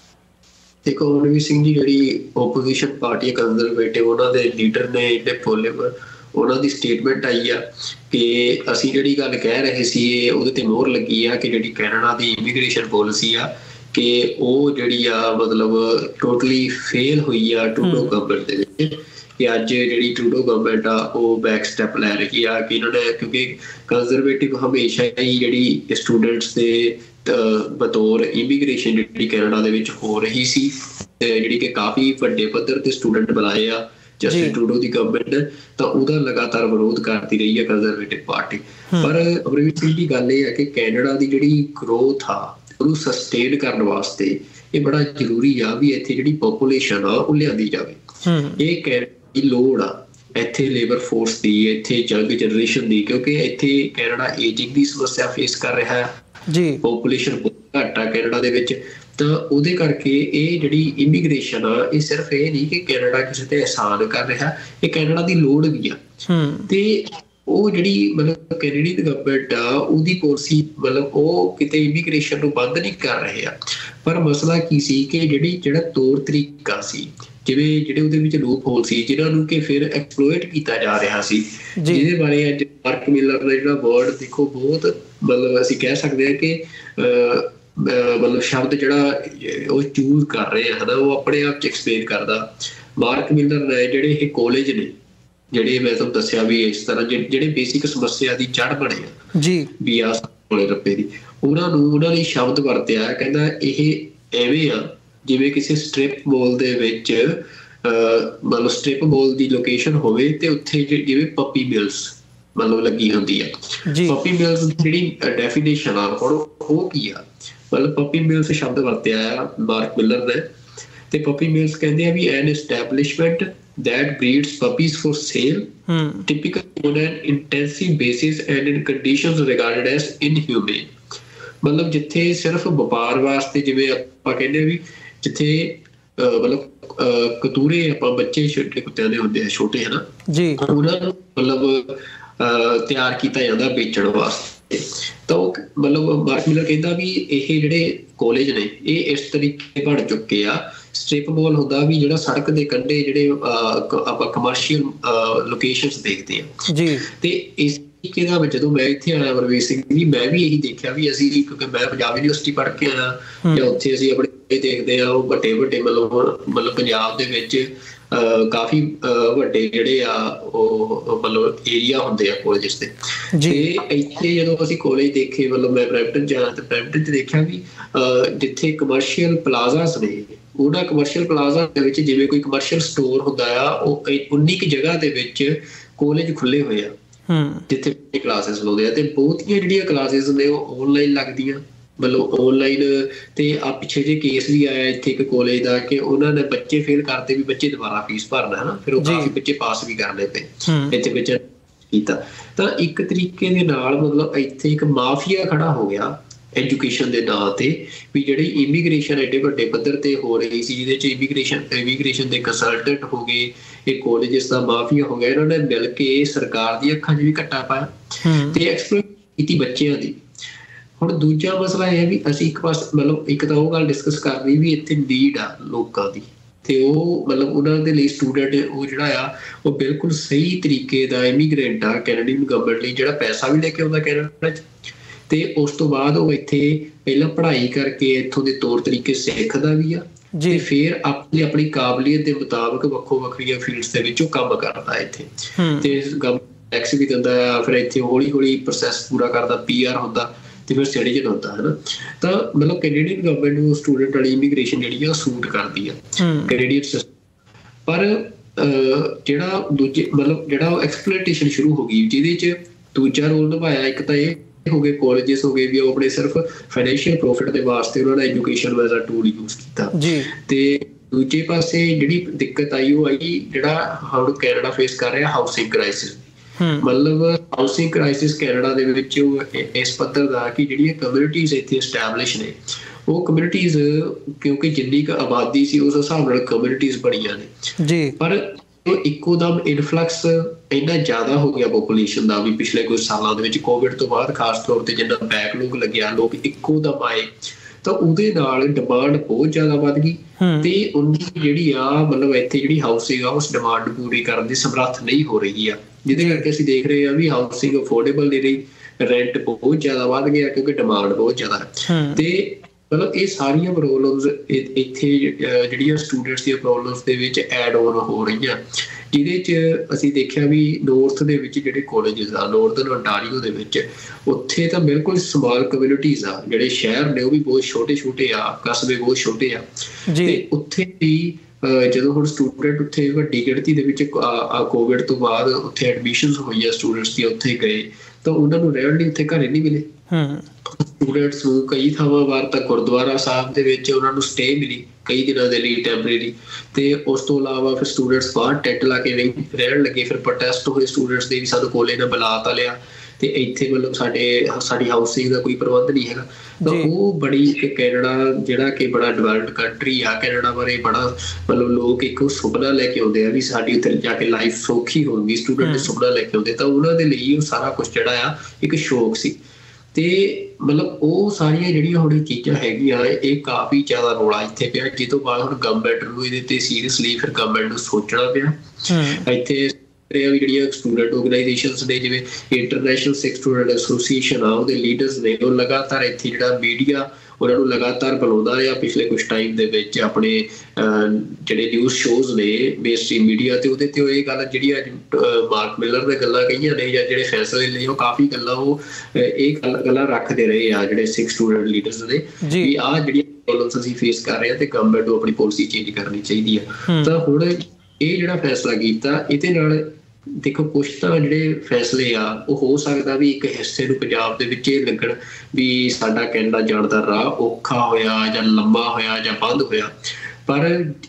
ਦੇਖੋ, ਅਮਰਵੀਰ ਸਿੰਘ ਜੀ ਜਿਹੜੀ ਓਪੋਜੀਸ਼ਨ ਪਾਰਟੀ ਕੰਜ਼ਰਵੇਟਿਵ ਉਹਨਾਂ ਦੇ ਲੀਡਰ ਨੇ ਜਿਹੜੇ ਫੋਲੇਵਰ ਉਹਨਾਂ ਦੀ ਸਟੇਟਮੈਂਟ ਆਈ ਆ ਕਿ ਅਸੀਂ ਜਿਹੜੀ ਗੱਲ ਕਹਿ ਰਹੇ ਸੀ ਇਹ ਉਹਦੇ ਤੇ ਮੋਹਰ ਲੱਗੀ ਆ ਕਿ ਜਿਹੜੀ ਕੈਨੇਡਾ ਦੀ ਇਮੀਗ੍ਰੇਸ਼ਨ ਪੋਲਿਸੀ ਆ ਕਿ ਉਹ ਜਿਹੜੀ ਆ ਮਤਲਬ ਟੋਟਲੀ ਫੇਲ ਹੋਈ ਆ ਟਰੂਡੋ ਗਵਰਨਮੈਂਟ ਦੇ ਵਿੱਚ ਕਿ ਅੱਜ ਜਿਹੜੀ ਟਰੂਡੋ ਗਵਰਨਮੈਂਟ ਆ ਉਹ ਬੈਕ ਸਟੈਪ ਲੈ ਰਹੀ ਆ ਕਿ ਇਹਨਾਂ ਨੇ ਕਿਉਂਕਿ ਕੰਜ਼ਰਵੇਟਿਵ ਹਮੇਸ਼ਾ ਹੀ ਜਿਹੜੀ ਸਟੂਡੈਂਟਸ ਦੇ ਬਤੌਰ ਇਮੀਗ੍ਰੇਸ਼ਨ ਜਿਹੜੀ ਕੈਨੇਡਾ ਦੇ ਵਿੱਚ ਹੋ ਰਹੀ ਸੀ ਜਿਹੜੀ ਕਿ ਕਾਫੀ ਵੱਡੇ ਪੱਧਰ ਤੇ ਸਟੂਡੈਂਟ ਬੁਲਾਏ ਆ ਜਸਟਿਨ ਟਰੂਡੋ ਦੀ ਗਵਰਨਮੈਂਟ ਤਾਂ ਉਹਦਾ ਲਗਾਤਾਰ ਵਿਰੋਧ ਕਰਦੀ ਰਹੀ ਹੈ ਕੰਜ਼ਰਵੇਟਿਵ ਪਾਰਟੀ। ਪਰ ਅਮਰਵੀਰ ਸਿੰਘ ਦੀ ਗੱਲ ਇਹ ਹੈ ਕਿ ਕੈਨੇਡਾ ਦੀ ਜਿਹੜੀ ਗਰੋਥ ਆ ਉਹਨੂੰ ਸਸਟੇਨ ਕਰਨ ਵਾਸਤੇ ਇਹ ਬੜਾ ਜ਼ਰੂਰੀ ਆ ਵੀ ਇੱਥੇ ਜਿਹੜੀ ਪੋਪੂਲੇਸ਼ਨ ਆ ਉਹ ਲਿਆਂਦੀ ਜਾਵੇ। ਇਹ ਕੈਨੇਡਾ ਦੀ ਲੋੜ ਆ ਇੱਥੇ ਲੇਬਰ ਫੋਰਸ ਦੀ, ਇੱਥੇ ਯੰਗ ਜਨਰੇਸ਼ਨ ਦੀ, ਕਿਉਂਕਿ ਇੱਥੇ ਕੈਨੇਡਾ ਏਜਿੰਗ ਦੀ ਸਮੱਸਿਆ ਫੇਸ ਕਰ ਰਿਹਾ ਹੈ ਜੀ, ਪੋਪੂਲੇਸ਼ਨ ਬਹੁਤ ਘੱਟ ਆ ਕੈਨੇਡਾ ਦੇ ਵਿੱਚ, ਤਾਂ ਉਹਦੇ ਕਰਕੇ ਇਹ ਜਿਹੜੀ ਇਮੀਗ੍ਰੇਸ਼ਨ ਆ ਇਹ ਸਿਰਫ ਇਹ ਨਹੀਂ ਕਿ ਕੈਨੇਡਾ ਕਿਸੇ ਤੇ ਅਹਿਸਾਨ ਕਰ ਰਿਹਾ, ਇਹ ਕੈਨੇਡਾ ਦੀ ਲੋੜ ਵੀ ਆ। ਤੇ ਉਹ ਜਿਹੜੀ ਮਤਲਬ ਕੈਨੇਡੀ ਦੀ ਗਵਰਨਮੈਂਟ ਆ ਉਹਦੀ ਪੋਲਿਸੀ ਮਤਲਬ ਉਹ ਕਿਤੇ ਇਮੀਗ੍ਰੇਸ਼ਨ ਨੂੰ ਬੰਦ ਨਹੀਂ ਕਰ ਰਹੇ ਆ, ਪਰ ਮਸਲਾ ਕੀ ਸੀ ਕਿ ਜਿਹੜੀ ਜਿਹੜਾ ਤੌਰ ਤਰੀਕਾ ਸੀ ਜਿਵੇਂ ਜਿਹੜੇ ਉਹਦੇ ਵਿੱਚ ਲੂਪ ਹੋਲ ਸੀ ਜਿਹਨਾਂ ਨੂੰ ਕਿ ਫਿਰ ਐਕਸਪਲੋਇਟ ਕੀਤਾ ਜਾ ਰਿਹਾ ਸੀ, ਜਿਹਦੇ ਬਾਰੇ ਅੱਜ ਮਾਰਕ ਮਿਲਰ ਦਾ ਜਿਹੜਾ ਵਰਡ ਦੇਖੋ ਬਹੁਤ ਮਤਲਬ ਅਸੀਂ ਕਹਿ ਸਕਦੇ ਹਾਂ ਕਿ ਮਤਲਬ ਸ਼ਬਦ ਜਿਹੜਾ ਉਹ ਚੂਜ਼ ਕਰ ਰਹੇ ਆ ਹਨਾ ਉਹ ਆਪਣੇ ਆਪ 'ਚ ਐਕਸਪਲੇਨ ਕਰਦਾ। ਮਾਰਕ ਮਿਲਰ ਨੇ ਜਿਹੜੇ ਇਹ ਕਾਲਜ ਨੇ ਜਿਹੜੇ ਮੈਂ ਤੁਹਾਨੂੰ ਦੱਸਿਆ ਵੀ ਇਸ ਤਰ੍ਹਾਂ ਜਿਹੜੇ ਬੇਸਿਕ ਸਮੱਸਿਆ ਦੀ ਜੜ ਬਣੇ ਆ ਜੀ ਵੀ ਆ ਕੋਲੇ ਰੱਪੇ ਦੀ, ਉਹਨਾਂ ਨੂੰ ਉਹਨਾਂ ਨੇ ਸ਼ਬਦ ਵਰਤਿਆ ਕਹਿੰਦਾ ਇਹ ਐਵੇਂ ਆ ਜਿਵੇਂ ਕਿਸੇ ਸਟ੍ਰਿਪ ਮੋਲ ਦੇ ਵਿੱਚ ਮਤਲਬ ਸਟ੍ਰਿਪ ਮਾਲ ਦੀ ਲੋਕੇਸ਼ਨ ਹੋਵੇ ਤੇ ਉੱਥੇ ਜਿਵੇਂ ਪੱਪੀ ਮਿਲਸ ਮਤਲਬ ਲੱਗੀ ਹੁੰਦੀ ਆ। ਪੱਪੀ ਮਿਲਸ ਦੀ ਜਿਹੜੀ ਡੈਫੀਨੇਸ਼ਨ ਆ ਹੁਣ ਉਹ ਕੀ ਆ, ਮਤਲਬ ਪੱਪੀ ਮਿਲਸ ਸ਼ਬਦ ਵਰਤਿਆ ਆ ਮਾਰਕ ਮਿਲਰ ਨੇ, ਤੇ ਪੱਪੀ ਮਿਲਸ ਕਹਿੰਦੇ ਆ ਵੀ an establishment that breeds puppies for sale, hmm. typically on an intensive basis and in conditions regarded as inhumane। ਮਤਲਬ ਜਿੱਥੇ ਸਿਰਫ ਵਪਾਰ ਵਾਸਤੇ, ਜਿਵੇਂ ਆਪਾਂ ਕਹਿੰਦੇ ਵੀ ਜਿੱਥੇ ਮਤਲਬ ਕਤੂਰੇ ਆਪਾਂ ਬੱਚੇ ਛੋਟੇ ਕੁੱਤਿਆਂ ਦੇ ਹੁੰਦੇ ਆ ਛੋਟੇ ਹਨਾ ਜੀ, ਉਹਨਾਂ ਨੂੰ ਮਤਲਬ ਤਿਆਰ ਕੀਤਾ ਜਾਂਦਾ ਵੇਚਣ ਵਾਸਤੇ। ਤਾਂ ਉਹ ਮਤਲਬ ਮਾਰਕ ਮਿਲਰ ਕਹਿੰਦਾ ਵੀ ਇਹ ਜਿਹੜੇ ਕਾਲਜ ਨੇ ਇਹ ਇਸ ਤਰੀਕੇ ਬਣ ਚੁੱਕੇ ਆ। ਸਟ੍ਰਿਪ ਮਾਲ ਹੁੰਦਾ ਵੀ ਜਿਹੜਾ ਸੜਕ ਦੇ ਕੰਢੇ ਜਿਹੜੇ ਆਪਾਂ ਕਮਰਸ਼ੀਅਲ ਲੋਕੇਸ਼ਨਸ ਦੇਖਦੇ ਆ ਜੀ, ਤੇ ਇਸ ਤਰੀਕੇ ਦਾ ਜਦੋਂ ਮੈਂ ਇੱਥੇ ਆਇਆ ਅਮਰਵੀਰ ਸਿੰਘ ਜੀ, ਮੈਂ ਵੀ ਇਹੀ ਦੇਖਿਆ ਵੀ ਅਸੀਂ, ਕਿਉਂਕਿ ਮੈਂ ਪੰਜਾਬ ਯੂਨੀਵਰਸਿਟੀ ਪੜ੍ਹ ਕੇ ਆਇਆ ਜਾਂ ਉੱਥੇ ਅਸੀਂ ਆਪਣੇ ਦੇਖਦੇ ਆ ਉਹ ਵੱਡੇ ਵੱਡੇ ਮਤਲਬ ਮਤਲਬ ਪੰਜਾਬ ਦੇ ਵਿੱਚ ਕਾਫੀ ਵੱਡੇ ਜਿਹੜੇ ਆ ਉਹ ਮਤਲਬ ਏਰੀਆ ਹੁੰਦੇ ਆ ਕਾਲਜਸ ਦੇ। ਤੇ ਇੱਥੇ ਜਦੋਂ ਅਸੀਂ ਕਾਲਜ ਦੇਖੇ, ਮਤਲਬ ਮੈਂ ਬਰੈਂਪਟਨ ਜਾਣਾ ਤੇ ਬਰੈਂਪਟਨ 'ਚ ਦੇਖਿਆ ਵੀ ਜਿੱਥੇ ਕਮਰਸ਼ੀਅਲ ਪਲਾਜ਼ਾਸ ਨੇ, ਉਹਨਾਂ ਕਮਰਸ਼ੀਅਲ ਪਲਾਜ਼ਾ ਦੇ ਵਿੱਚ ਜਿਵੇਂ ਕੋਈ ਕਮਰਸ਼ੀਅਲ ਸਟੋਰ ਹੁੰਦਾ ਆ, ਉਹ ਉੱਨੀ ਕੁ ਜਗ੍ਹਾ ਦੇ ਵਿੱਚ ਕਾਲਜ ਖੁੱਲੇ ਹੋਏ ਆ ਜਿੱਥੇ ਕਲਾਸਿਸ ਲਾਉਂਦੇ ਆ, ਤੇ ਬਹੁਤੀਆਂ ਜਿਹੜੀਆਂ ਕਲਾਸਿਸ ਨੇ ਉਹ ਆਨਲਾਈਨ ਲੱਗਦੀਆਂ, ਮਤਲਬ ਆਨਲਾਈਨ। ਤੇ ਆ ਪਿੱਛੇ ਜੇ ਕੇਸ ਵੀ ਆਇਆ ਇੱਥੇ ਇੱਕ ਕਾਲਜ ਦਾ ਕਿ ਉਹਨਾਂ ਨੇ ਬੱਚੇ ਫੇਲ ਕਰਤੇ ਵੀ ਬੱਚੇ ਦੁਬਾਰਾ ਫੀਸ ਭਰਨਾ ਹਨਾ, ਫਿਰ ਉਹ ਕਾਫੀ ਬੱਚੇ ਪਾਸ ਵੀ ਕਰ ਲਏ ਪਏ ਇੱਥੇ ਬੱਚਿਆਂ ਕੀਤਾ। ਤਾਂ ਇੱਕ ਤਰੀਕੇ ਦੇ ਨਾਲ ਮਤਲਬ ਇੱਥੇ ਇੱਕ ਮਾਫੀਆ ਖੜਾ ਹੋ ਗਿਆ ਐਜੂਕੇਸ਼ਨ ਦੇ ਨਾਂ ਤੇ, ਵੀ ਜਿਹੜੀ ਇਮੀਗ੍ਰੇਸ਼ਨ ਐਡੇ ਵੱਡੇ ਪੱਧਰ ਤੇ ਹੋ ਰਹੀ ਸੀ, ਜਿਹਦੇ ਚ ਇਮੀਗ੍ਰੇਸ਼ਨ ਇਮੀਗ੍ਰੇਸ਼ਨ ਦੇ ਕੰਸਲਟੈਂਟ ਹੋ ਗਏ, ਇਹ ਕਾਲਜਸ ਦਾ ਮਾਫੀਆ ਹੋ ਗਿਆ। ਇਹਨਾਂ ਨੇ ਮਿਲ ਕੇ ਸਰਕਾਰ ਦੀ ਅੱਖਾਂ 'ਚ ਵੀ ਘੱਟਾ ਪਾਇਆ ਤੇ ਐਕਸਪਲੋਇਟ ਕੀਤੀ ਬੱਚਿਆਂ ਦੀ। ਹੁਣ ਦੂਜਾ ਮਸਲਾ ਇਹ ਹੈ ਵੀ ਅਸੀਂ ਇੱਕ ਪਾਸ ਮਤਲਬ ਇੱਕ ਤਾਂ ਉਹ ਗੱਲ ਡਿਸਕਸ ਕਰ ਰਹੀ ਵੀ ਇੱਥੇ ਨੀਡ ਆ ਲੋਕਾਂ ਦੀ, ਤੇ ਉਹ ਮਤਲਬ ਉਹਨਾਂ ਦੇ ਲਈ ਸਟੂਡੈਂਟ ਉਹ ਜਿਹੜਾ ਆ ਉਹ ਬਿਲਕੁਲ ਸਹੀ ਤਰੀਕੇ ਦਾ ਇਮੀਗ੍ਰੈਂਟ ਆ ਕੈਨੇਡੀਅਨ ਗਵਰਨਮੈਂਟ ਲਈ, ਜਿਹੜਾ ਪੈਸਾ ਵੀ ਲੈ ਕੇ ਆਉਂਦਾ ਕੈਨੇਡਾ 'ਚ, ਤੇ ਉਸ ਤੋਂ ਬਾਅਦ ਉਹ ਇੱਥੇ ਪਹਿਲਾਂ ਪੜ੍ਹਾਈ ਕਰਕੇ ਇੱਥੋਂ ਦੇ ਤੌਰ ਤਰੀਕੇ ਸਿੱਖਦਾ ਵੀ ਆ, ਤੇ ਫਿਰ ਆਪਣੀ ਆਪਣੀ ਕਾਬਲੀਅਤ ਦੇ ਮੁਤਾਬਕ ਵੱਖੋ ਵੱਖਰੀਆਂ ਫੀਲਡਸ ਦੇ ਵਿੱਚ ਉਹ ਕੰਮ ਕਰਦਾ ਇੱਥੇ, ਤੇ ਟੈਕਸ ਵੀ ਦਿੰਦਾ ਆ, ਫਿਰ ਇੱਥੇ ਹੌਲੀ ਹੌਲੀ ਪ੍ਰੋਸੈਸ ਪੂਰਾ ਕਰਦਾ, ਪੀ ਆਰ ਹੁੰਦਾ ਤੇ ਫਿਰ ਸਿਟੀਜ਼ਨ ਹੁੰਦਾ ਹੈ ਨਾ। ਤਾਂ ਮਤਲਬ ਕੈਨੇਡੀਅਨ ਗਵਰਨਮੈਂਟ ਨੂੰ ਸਟੂਡੈਂਟ ਵਾਲੀ ਇਮੀਗ੍ਰੇਸ਼ਨ ਜਿਹੜੀ ਆ ਸੂਟ ਕਰਦੀ ਆ ਕੈਨੇਡੀਅਨ ਸਿਸਟਮ। ਪਰ ਜਿਹੜਾ ਦੂਜੇ ਮਤਲਬ ਜਿਹੜਾ ਐਕਸਪਲੋਇਟੇਸ਼ਨ ਸ਼ੁਰੂ ਹੋ ਗਈ, ਜਿਹਦੇ 'ਚ ਦੂਜਾ ਰੋਲ ਨਿਭਾਇਆ ਇੱਕ ਤਾਂ ਇਹ ਹੋ ਗਏ ਕਾਲਜਸ ਹੋ ਗਏ ਵੀ ਉਹ ਆਪਣੇ ਸਿਰਫ ਫਾਈਨੈਂਸ਼ੀਅਲ ਪ੍ਰੋਫਿਟ ਦੇ ਵਾਸਤੇ ਉਹਨਾਂ ਨੇ education as a tool use ਕੀਤਾ ਜੀ। ਤੇ ਦੂਜੇ ਪਾਸੇ ਜਿਹੜੀ ਦਿੱਕਤ ਆਈ ਉਹ ਆਈ ਜਿਹੜਾ ਹੁਣ ਕੈਨੇਡਾ ਫੇਸ ਕਰ ਰਿਹਾ ਹਾਊਸਿੰਗ ਕ੍ਰਾਈਸਿਸ। ਮਤਲਬ ਹਾਊਸਿੰਗ ਕ੍ਰਾਈਸਿਸ ਕੈਨੇਡਾ ਦੇ ਵਿੱਚ ਇਸ ਪੱਧਰ ਦਾ ਕਿ ਜਿਹੜੀਆਂ ਕਮਿਊਨਿਟੀਜ਼ ਇੱਥੇ ਐਸਟੈਬਲਿਸ਼ ਨੇ, ਉਹ ਕਮਿਊਨਿਟੀਜ਼ ਕਿਉਂਕਿ ਜਿੰਨੀ ਕੁ ਆਬਾਦੀ ਸੀ ਉਸ ਹਿਸਾਬ ਨਾਲ ਕਮਿਊਨਿਟੀਜ਼ ਬਣੀਆਂ ਨੇ ਜੀ, ਪਰ ਇੱਕੋ ਦਮ ਇਨਫਲਕਸ ਇੰਨਾ ਜ਼ਿਆਦਾ ਹੋ ਗਿਆ ਪੋਪੂਲੇਸ਼ਨ ਦਾ ਵੀ ਪਿਛਲੇ ਕੁਝ ਸਾਲਾਂ ਦੇ ਵਿੱਚ ਕੋਵਿਡ ਤੋਂ ਬਾਅਦ ਖਾਸ ਤੌਰ ਤੇ ਜਿੰਨਾ ਬੈਕਲੌਗ ਲੱਗਿਆ, ਲੋਕ ਇੱਕੋ ਦਮ ਆਏ, ਤਾਂ ਉਹਦੇ ਨਾਲ ਡਿਮਾਂਡ ਬਹੁਤ ਜ਼ਿਆਦਾ ਵੱਧ ਗਈ ਤੇ ਉਹਦੀ ਜਿਹੜੀ ਆ ਮਤਲਬ ਇੱਥੇ ਜਿਹੜੀ ਹਾਊਸਿੰਗ ਆ ਉਸ ਡਿਮਾਂਡ ਪੂਰੀ ਕਰਨ ਦੀ ਸਮਰੱਥ ਨਹੀਂ ਹੋ ਰਹੀ ਆ, ਜਿਹਦੇ ਕਰਕੇ ਅਸੀਂ ਦੇਖ ਰਹੇ ਹਾਂ ਵੀ ਹਾਊਸਿੰਗ ਅਫੋਰਡੇਬਲ ਨਹੀਂ ਰਹੀ, ਰੈਂਟ ਬਹੁਤ ਜ਼ਿਆਦਾ ਵੱਧ ਗਿਆ ਕਿਉਂਕਿ ਡਿਮਾਂਡ ਬਹੁਤ ਜ਼ਿਆਦਾ ਹੈ। ਤੇ ਮਤਲਬ ਇਹ ਸਾਰੀਆਂ ਪ੍ਰੋਬਲਮਸ ਇੱਥੇ ਜਿਹੜੀਆਂ ਸਟੂਡੈਂਟਸ ਦੀਆਂ ਪ੍ਰੋਬਲਮਸ ਦੇ ਵਿੱਚ ਐਡ ਔਨ ਹੋ ਰਹੀਆਂ, ਜਿਹਦੇ 'ਚ ਅਸੀਂ ਦੇਖਿਆ ਵੀ ਨੌਰਥ ਦੇ ਵਿੱਚ ਜਿਹੜੇ ਕਾਲਜਸ ਆ ਨੌਰਥਰਨ ਓਨਟਾਰੀਓ ਦੇ ਵਿੱਚ, ਉੱਥੇ ਤਾਂ ਬਿਲਕੁਲ ਸਮਾਲ ਕਮਿਊਨਿਟੀਜ਼ ਆ, ਜਿਹੜੇ ਸ਼ਹਿਰ ਨੇ ਉਹ ਵੀ ਬਹੁਤ ਛੋਟੇ ਛੋਟੇ ਆ, ਕਸਬੇ ਬਹੁਤ ਛੋਟੇ ਆ, ਤੇ ਉੱਥੇ ਵੀ ਜਦੋਂ ਹੁਣ ਸਟੂਡੈਂਟ ਉੱਥੇ ਵੱਡੀ ਗਿਣਤੀ ਦੇ ਵਿੱਚ ਕੋਵਿਡ ਤੋਂ ਬਾਅਦ ਉੱਥੇ ਐਡਮਿਸ਼ਨਸ ਹੋਈਆਂ ਸਟੂਡੈਂਟਸ ਦੀਆਂ, ਉੱਥੇ ਗਏ ਤਾਂ ਉਹਨਾਂ ਨੂੰ ਰਹਿਣ ਲਈ ਉੱਥੇ ਘਰੇ ਨਹੀਂ ਮਿਲੇ। ਸਟੂਡੈਂਟਸ ਨੂੰ ਕਈ ਥਾਵਾਂ ਵਾਰ ਤਾਂ ਗੁਰਦੁਆਰਾ ਸਾਹਿਬ ਦੇ ਵਿੱਚ ਉਹਨਾਂ ਨੂੰ ਸਟੇ ਮਿਲੀ ਕਈ ਦਿਨਾਂ ਦੇ ਲਈ ਟੈਂਪਰੇਰੀ, ਤੇ ਉਸ ਤੋਂ ਇਲਾਵਾ ਫਿਰ ਸਟੂਡੈਂਟਸ ਬਾਹਰ ਟੈਂਟ ਲਾ ਕੇ ਰਹਿਣ ਲੱਗੇ। ਫਿਰ ਪ੍ਰੋਟੈਸਟ ਹੋਏ ਸਟੂਡੈਂਟਸ ਦੇ ਵੀ ਸਾਨੂੰ ਕਾਲਜ ਨੇ ਬੁਲਾ ਤਾਂ ਲਿਆ ਤੇ ਇੱਥੇ ਮਤਲਬ ਸਾਡੇ ਸਾਡੀ ਹਾਊਸਿੰਗ ਦਾ ਕੋਈ ਪ੍ਰਬੰਧ ਨਹੀਂ ਹੈਗਾ। ਤਾਂ ਉਹ ਬੜੀ ਇੱਕ ਕੈਨੇਡਾ ਜਿਹੜਾ ਕਿ ਬੜਾ ਡਿਵੈਲਪਡ ਕੰਟਰੀ ਆ, ਕੈਨੇਡਾ ਬਾਰੇ ਬੜਾ ਮਤਲਬ ਲੋਕ ਇੱਕ ਸੁਪਨਾ ਲੈ ਕੇ ਆਉਂਦੇ ਆ ਵੀ ਸਾਡੀ ਉੱਥੇ ਜਾ ਕੇ ਲਾਈਫ ਸੌਖੀ ਹੋਊਗੀ, ਸਟੂਡੈਂਟ ਦੇ ਸੁਪਨਾ ਲੈ ਕੇ ਆਉਂਦੇ, ਤਾਂ ਉਹਨਾਂ ਦੇ ਲਈ ਉਹ ਸਾਰਾ ਕੁਛ ਜਿਹੜਾ ਆ ਇੱਕ ਸ਼ੌਕ ਸੀ। ਤੇ ਮਤਲਬ ਉਹ ਸਾਰੀਆਂ ਜਿਹੜੀਆਂ ਹੁਣ ਚੀਜ਼ਾਂ ਹੈਗੀਆਂ ਇਹ ਕਾਫੀ ਜ਼ਿਆਦਾ ਰੌਲਾ ਇੱਥੇ ਪਿਆ, ਜਿਹਦੇ ਤੋਂ ਬਾਅਦ ਹੁਣ ਗਵਰਨਮੈਂਟ ਨੂੰ ਇਹਦੇ ਤੇ ਸੀਰੀਅਸਲੀ ਫਿਰ ਗਵਰਨਮੈਂਟ ਨੂੰ ਸੋਚਣਾ ਪਿਆ। ਇੱਥੇ ਵੀ ਜਿਹੜੀਆਂ ਸਟੂਡੈਂਟ ਆਰਗੇਨਾਈਜੇਸ਼ਨਸ ਨੇ, ਜਿਵੇਂ ਇੰਟਰਨੈਸ਼ਨਲ ਸਿੱਖ ਸਟੂਡੈਂਟ ਐਸੋਸੀਏਸ਼ਨ ਆ, ਉਹਦੇ ਲੀਡਰਸ ਨੇ ਉਹ ਲਗਾਤਾਰ ਇੱਥੇ ਜਿਹੜਾ ਮੀਡੀਆ ਉਹਨਾਂ ਨੂੰ ਲਗਾਤਾਰ ਬੁਲਾਉਂਦਾ ਰਿਹਾ ਪਿਛਲੇ ਕੁਛ ਟਾਈਮ ਦੇ ਵਿੱਚ ਆਪਣੇ ਜਿਹੜੇ ਨਿਊਜ਼ ਸ਼ੋਜ਼ ਨੇ ਮੇਨਸਟ੍ਰੀਮ ਮੀਡੀਆ ਤੇ, ਉਹਦੇ ਤੇ ਉਹ ਇਹ ਗੱਲ ਜਿਹੜੀ ਅੱਜ ਮਾਰਕ ਮਿਲਰ ਨੇ ਗੱਲਾਂ ਕਹੀਆਂ ਨੇ ਜਾਂ ਜਿਹੜੇ ਫੈਸਲੇ ਲਏ ਉਹ ਕਾਫੀ ਗੱਲਾਂ ਉਹ ਇਹ ਗੱਲਾਂ ਰੱਖਦੇ ਰਹੇ ਆ ਜਿਹੜੇ ਸਿੱਖ ਸਟੂਡੈਂਟ ਲੀਡਰਸ ਨੇ ਵੀ ਆਹ ਜਿਹੜੀਆਂ ਪ੍ਰੋਬਲਮਸ ਅਸੀਂ ਫੇਸ ਕਰ ਰਹੇ ਹਾਂ ਤੇ ਗਵਰਨਮੈਂਟ ਨੂੰ ਆਪਣੀ ਪਾਲਿਸੀ ਚੇਂਜ ਕਰਨੀ ਚਾਹੀਦੀ ਹੈ। ਤਾਂ ਹੁਣ ਇਹ ਜਿਹੜਾ ਫੈਸਲਾ ਕੀਤਾ ਇਹਦੇ ਨਾਲ ਦੇਖੋ ਕੁਛ ਤਾਂ ਜਿਹੜੇ ਫੈਸਲੇ ਆ ਉਹ ਹੋ ਸਕਦਾ ਵੀ ਇੱਕ ਹਿੱਸੇ ਨੂੰ ਪੰਜਾਬ ਦੇ ਵਿੱਚ ਇਹ ਲੱਗਣ ਵੀ ਸਾਡਾ ਕੈਨੇਡਾ ਜਾਣ ਦਾ ਰਾਹ ਔਖਾ ਹੋਇਆ ਜਾਂ ਲੰਬਾ ਹੋਇਆ ਜਾਂ ਬੰਦ ਹੋਇਆ, ਪਰ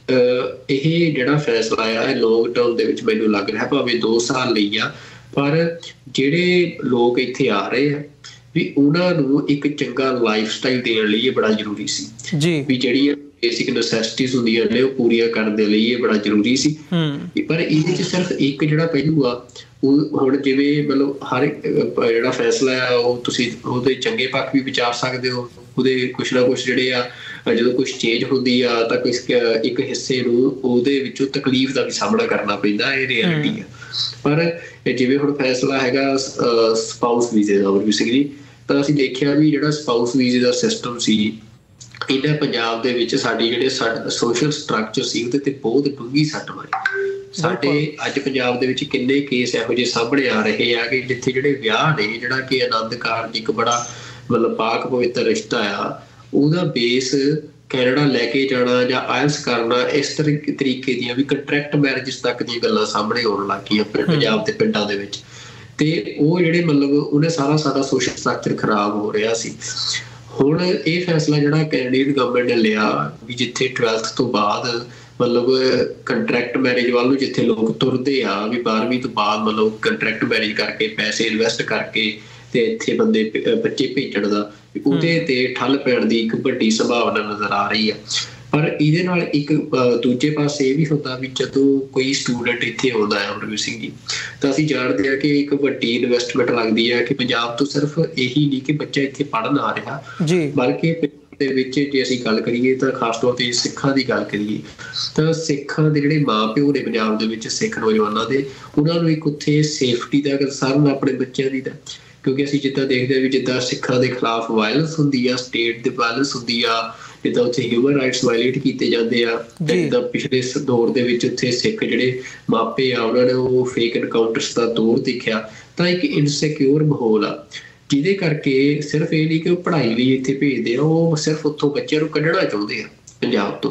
ਇਹ ਜਿਹੜਾ ਫੈਸਲਾ ਆ ਇਹ ਲੌਂਗ ਟਰਮ ਦੇ ਵਿੱਚ ਮੈਨੂੰ ਲੱਗ ਰਿਹਾ ਭਾਵੇਂ ਦੋ ਸਾਲ ਲਈ ਆ, ਪਰ ਜਿਹੜੇ ਲੋਕ ਇੱਥੇ ਆ ਰਹੇ ਆ ਵੀ ਉਹਨਾਂ ਨੂੰ ਇੱਕ ਚੰਗਾ ਲਾਈਫ ਸਟਾਈਲ ਦੇਣ ਲਈ ਇਹ ਬੜਾ ਜ਼ਰੂਰੀ ਸੀ ਜੀ, ਵੀ ਜਿਹੜੀਆਂ ਬੇਸਿਕ ਨੈਸੈਸਿਟੀਜ਼ ਹੁੰਦੀਆਂ ਨੇ ਉਹ ਪੂਰੀਆਂ ਕਰਨ ਦੇ ਲਈ ਇਹ ਬੜਾ ਜ਼ਰੂਰੀ ਸੀ। ਪਰ ਇਹਦੇ 'ਚ ਸਿਰਫ ਇੱਕ ਜਿਹੜਾ ਪਹਿਲੂ ਆ ਉਹ ਹੁਣ ਜਿਵੇਂ ਮਤਲਬ ਹਰ ਜਿਹੜਾ ਫੈਸਲਾ ਆ ਉਹ ਤੁਸੀਂ ਉਹਦੇ ਚੰਗੇ ਪੱਖ ਵੀ ਵਿਚਾਰ ਸਕਦੇ ਹੋ, ਉਹਦੇ ਕੁਛ ਨਾ ਕੁਛ ਜਿਹੜੇ ਆ ਜਦੋਂ ਕੁਛ ਚੇਂਜ ਹੁੰਦੀ ਆ ਤਾਂ ਕੁਛ ਇੱਕ ਹਿੱਸੇ ਨੂੰ ਉਹਦੇ ਵਿੱਚੋਂ ਤਕਲੀਫ ਦਾ ਵੀ ਸਾਹਮਣਾ ਕਰਨਾ ਪੈਂਦਾ, ਇਹ ਰਿਐਲਿਟੀ ਆ। ਪਰ ਜਿਵੇਂ ਹੁਣ ਫੈਸਲਾ ਹੈਗਾ ਸਪਾਊਸ ਵੀਜ਼ੇ ਦਾ ਬੇਸਿਕਲੀ, ਤਾਂ ਅਸੀਂ ਦੇਖਿਆ ਵੀ ਜਿਹੜਾ ਸਪਾਊਸ ਵੀਜ਼ੇ ਦਾ ਸਿਸਟਮ ਸੀ ਇਹਨਾਂ ਪੰਜਾਬ ਦੇ ਵਿੱਚ ਸਾਡੀ ਜਿਹੜੇ ਸੋਸ਼ਲ ਸਟਰਕਚਰ ਸੀ ਉਹਦੇ ਤੇ ਬਹੁਤ ਡੂੰਘੀ ਸੱਟ ਮਾਰੀ। ਸਾਡੇ ਅੱਜ ਪੰਜਾਬ ਦੇ ਵਿੱਚ ਕਿੰਨੇ ਕੇਸ ਇਹੋ ਜਿਹੇ ਸਾਹਮਣੇ ਆ ਰਹੇ ਆ ਕਿ ਜਿੱਥੇ ਜਿਹੜੇ ਵਿਆਹ ਨੇ ਜਿਹੜਾ ਕਿ ਆਨੰਦ ਕਾਰਜ ਇੱਕ ਬੜਾ ਮਤਲਬ ਪਾਕ ਪਵਿੱਤਰ ਰਿਸ਼ਤਾ ਆ, ਉਹਦਾ ਬੇਸ ਕੈਨੇਡਾ ਲੈ ਕੇ ਜਾਣਾ ਜਾਂ ਆਇਲਸ ਕਰਨਾ, ਇਸ ਤਰੀਕੇ ਦੀਆਂ ਵੀ ਕੰਟਰੈਕਟ ਮੈਰਿਜਸ ਤੱਕ ਦੀਆਂ ਗੱਲਾਂ ਸਾਹਮਣੇ ਆਉਣ ਲੱਗ ਗਈਆਂ ਪੰਜਾਬ ਦੇ ਪਿੰਡਾਂ ਦੇ ਵਿੱਚ। ਤੇ ਉਹ ਜਿਹੜੇ ਮਤਲਬ ਉਹਨੇ ਸਾਰਾ ਸਾਡਾ ਸੋਸ਼ਲ ਸਟਰਕਚਰ ਖਰਾਬ ਹੋ ਰਿਹਾ ਸੀ। ਹੁਣ ਇਹ ਫੈਸਲਾ ਜਿਹੜਾ ਕੈਨੇਡੀਅਨ ਗਵਰਨਮੈਂਟ ਨੇ ਲਿਆ ਵੀ ਜਿੱਥੇ ਟਵੈਲਥ ਤੋਂ ਬਾਅਦ ਮਤਲਬ ਕੰਟਰੈਕਟ ਮੈਰਿਜ ਵੱਲ ਨੂੰ ਜਿੱਥੇ ਲੋਕ ਤੁਰਦੇ ਆ ਵੀ ਬਾਰਵੀਂ ਤੋਂ ਬਾਅਦ ਮਤਲਬ ਕੰਟਰੈਕਟ ਮੈਰਿਜ ਕਰਕੇ ਪੈਸੇ ਇਨਵੈਸਟ ਕਰਕੇ ਤੇ ਇੱਥੇ ਬੰਦੇ ਬੱਚੇ ਭੇਜਣ ਦਾ, ਉਹਦੇ ਤੇ ਠੱਲ ਪੈਣ ਦੀ ਇੱਕ ਵੱਡੀ ਸੰਭਾਵਨਾ ਨਜ਼ਰ ਆ ਰਹੀ ਆ। ਪਰ ਇਹਦੇ ਨਾਲ ਇੱਕ ਦੂਜੇ ਪਾਸੇ ਇਹ ਵੀ ਹੁੰਦਾ ਵੀ ਜਦੋਂ ਕੋਈ ਸਟੂਡੈਂਟ ਇੱਥੇ ਆਉਂਦਾ ਹੈ ਅਮਰਵੀਰ ਸਿੰਘ ਜੀ, ਤਾਂ ਅਸੀਂ ਜਾਣਦੇ ਹਾਂ ਕਿ ਇੱਕ ਵੱਡੀ ਇਨਵੈਸਟਮੈਂਟ ਲੱਗਦੀ ਹੈ ਕਿ ਪੰਜਾਬ ਤੋਂ ਸਿਰਫ ਇਹੀ ਨਹੀਂ ਕਿ ਬੱਚਾ ਇੱਥੇ ਪੜ੍ਹਨ ਆ ਰਿਹਾ ਬਲਕਿ ਦੇ ਵਿੱਚ ਜੇ ਅਸੀਂ ਗੱਲ ਕਰੀਏ ਤਾਂ ਖਾਸ ਤੌਰ ਤੇ ਸਿੱਖਾਂ ਦੀ ਗੱਲ ਕਰੀਏ ਤਾਂ ਸਿੱਖਾਂ ਦੇ ਜਿਹੜੇ ਮਾਂ ਪਿਓ ਨੇ ਪੰਜਾਬ ਦੇ ਵਿੱਚ ਸਿੱਖ ਨੌਜਵਾਨਾਂ ਦੇ, ਉਹਨਾਂ ਨੂੰ ਇੱਕ ਉੱਥੇ ਸੇਫਟੀ ਦਾ ਕੰਸਰਨ ਆਪਣੇ ਬੱਚਿਆਂ ਦੀ ਦਾ, ਕਿਉਂਕਿ ਅਸੀਂ ਜਿੱਦਾਂ ਦੇਖਦੇ ਹਾਂ ਵੀ ਜਿੱਦਾਂ ਸਿੱਖਾਂ ਦੇ ਖਿਲਾਫ ਵਾਇਲੈਂਸ ਹੁੰਦੀ ਆ, ਸਟੇਟ ਦੇ ਵਾਇਲੈਂਸ ਹੁੰਦੀ ਆ, ਜਿੱਦਾਂ ਉੱਥੇ ਹਿਊਮਨ ਰਾਈਟਸ ਵਾਇਲੇਟ ਕੀਤੇ ਜਾਂਦੇ ਆ, ਜਿੱਦਾਂ ਪਿਛਲੇ ਦੌਰ ਦੇ ਵਿੱਚ ਉੱਥੇ ਸਿੱਖ ਜਿਹੜੇ ਮਾਪੇ ਆ ਉਹਨਾਂ ਨੇ ਉਹ ਫੇਕ ਐਨਕਾਊਂਟਰਸ ਦਾ ਦੌਰ ਦੇਖਿਆ, ਤਾਂ ਇੱਕ ਇਨਸਿਕਿਉਰ ਮਾਹੌਲ ਆ ਜਿਹਦੇ ਕਰਕੇ ਸਿਰਫ ਇਹ ਨਹੀਂ ਕਿ ਉਹ ਪੜ੍ਹਾਈ ਲਈ ਇੱਥੇ ਭੇਜਦੇ ਆ, ਉਹ ਸਿਰਫ ਉੱਥੋਂ ਬੱਚਿਆਂ ਨੂੰ ਕੱਢਣਾ ਚਾਹੁੰਦੇ ਆ ਪੰਜਾਬ ਤੋਂ।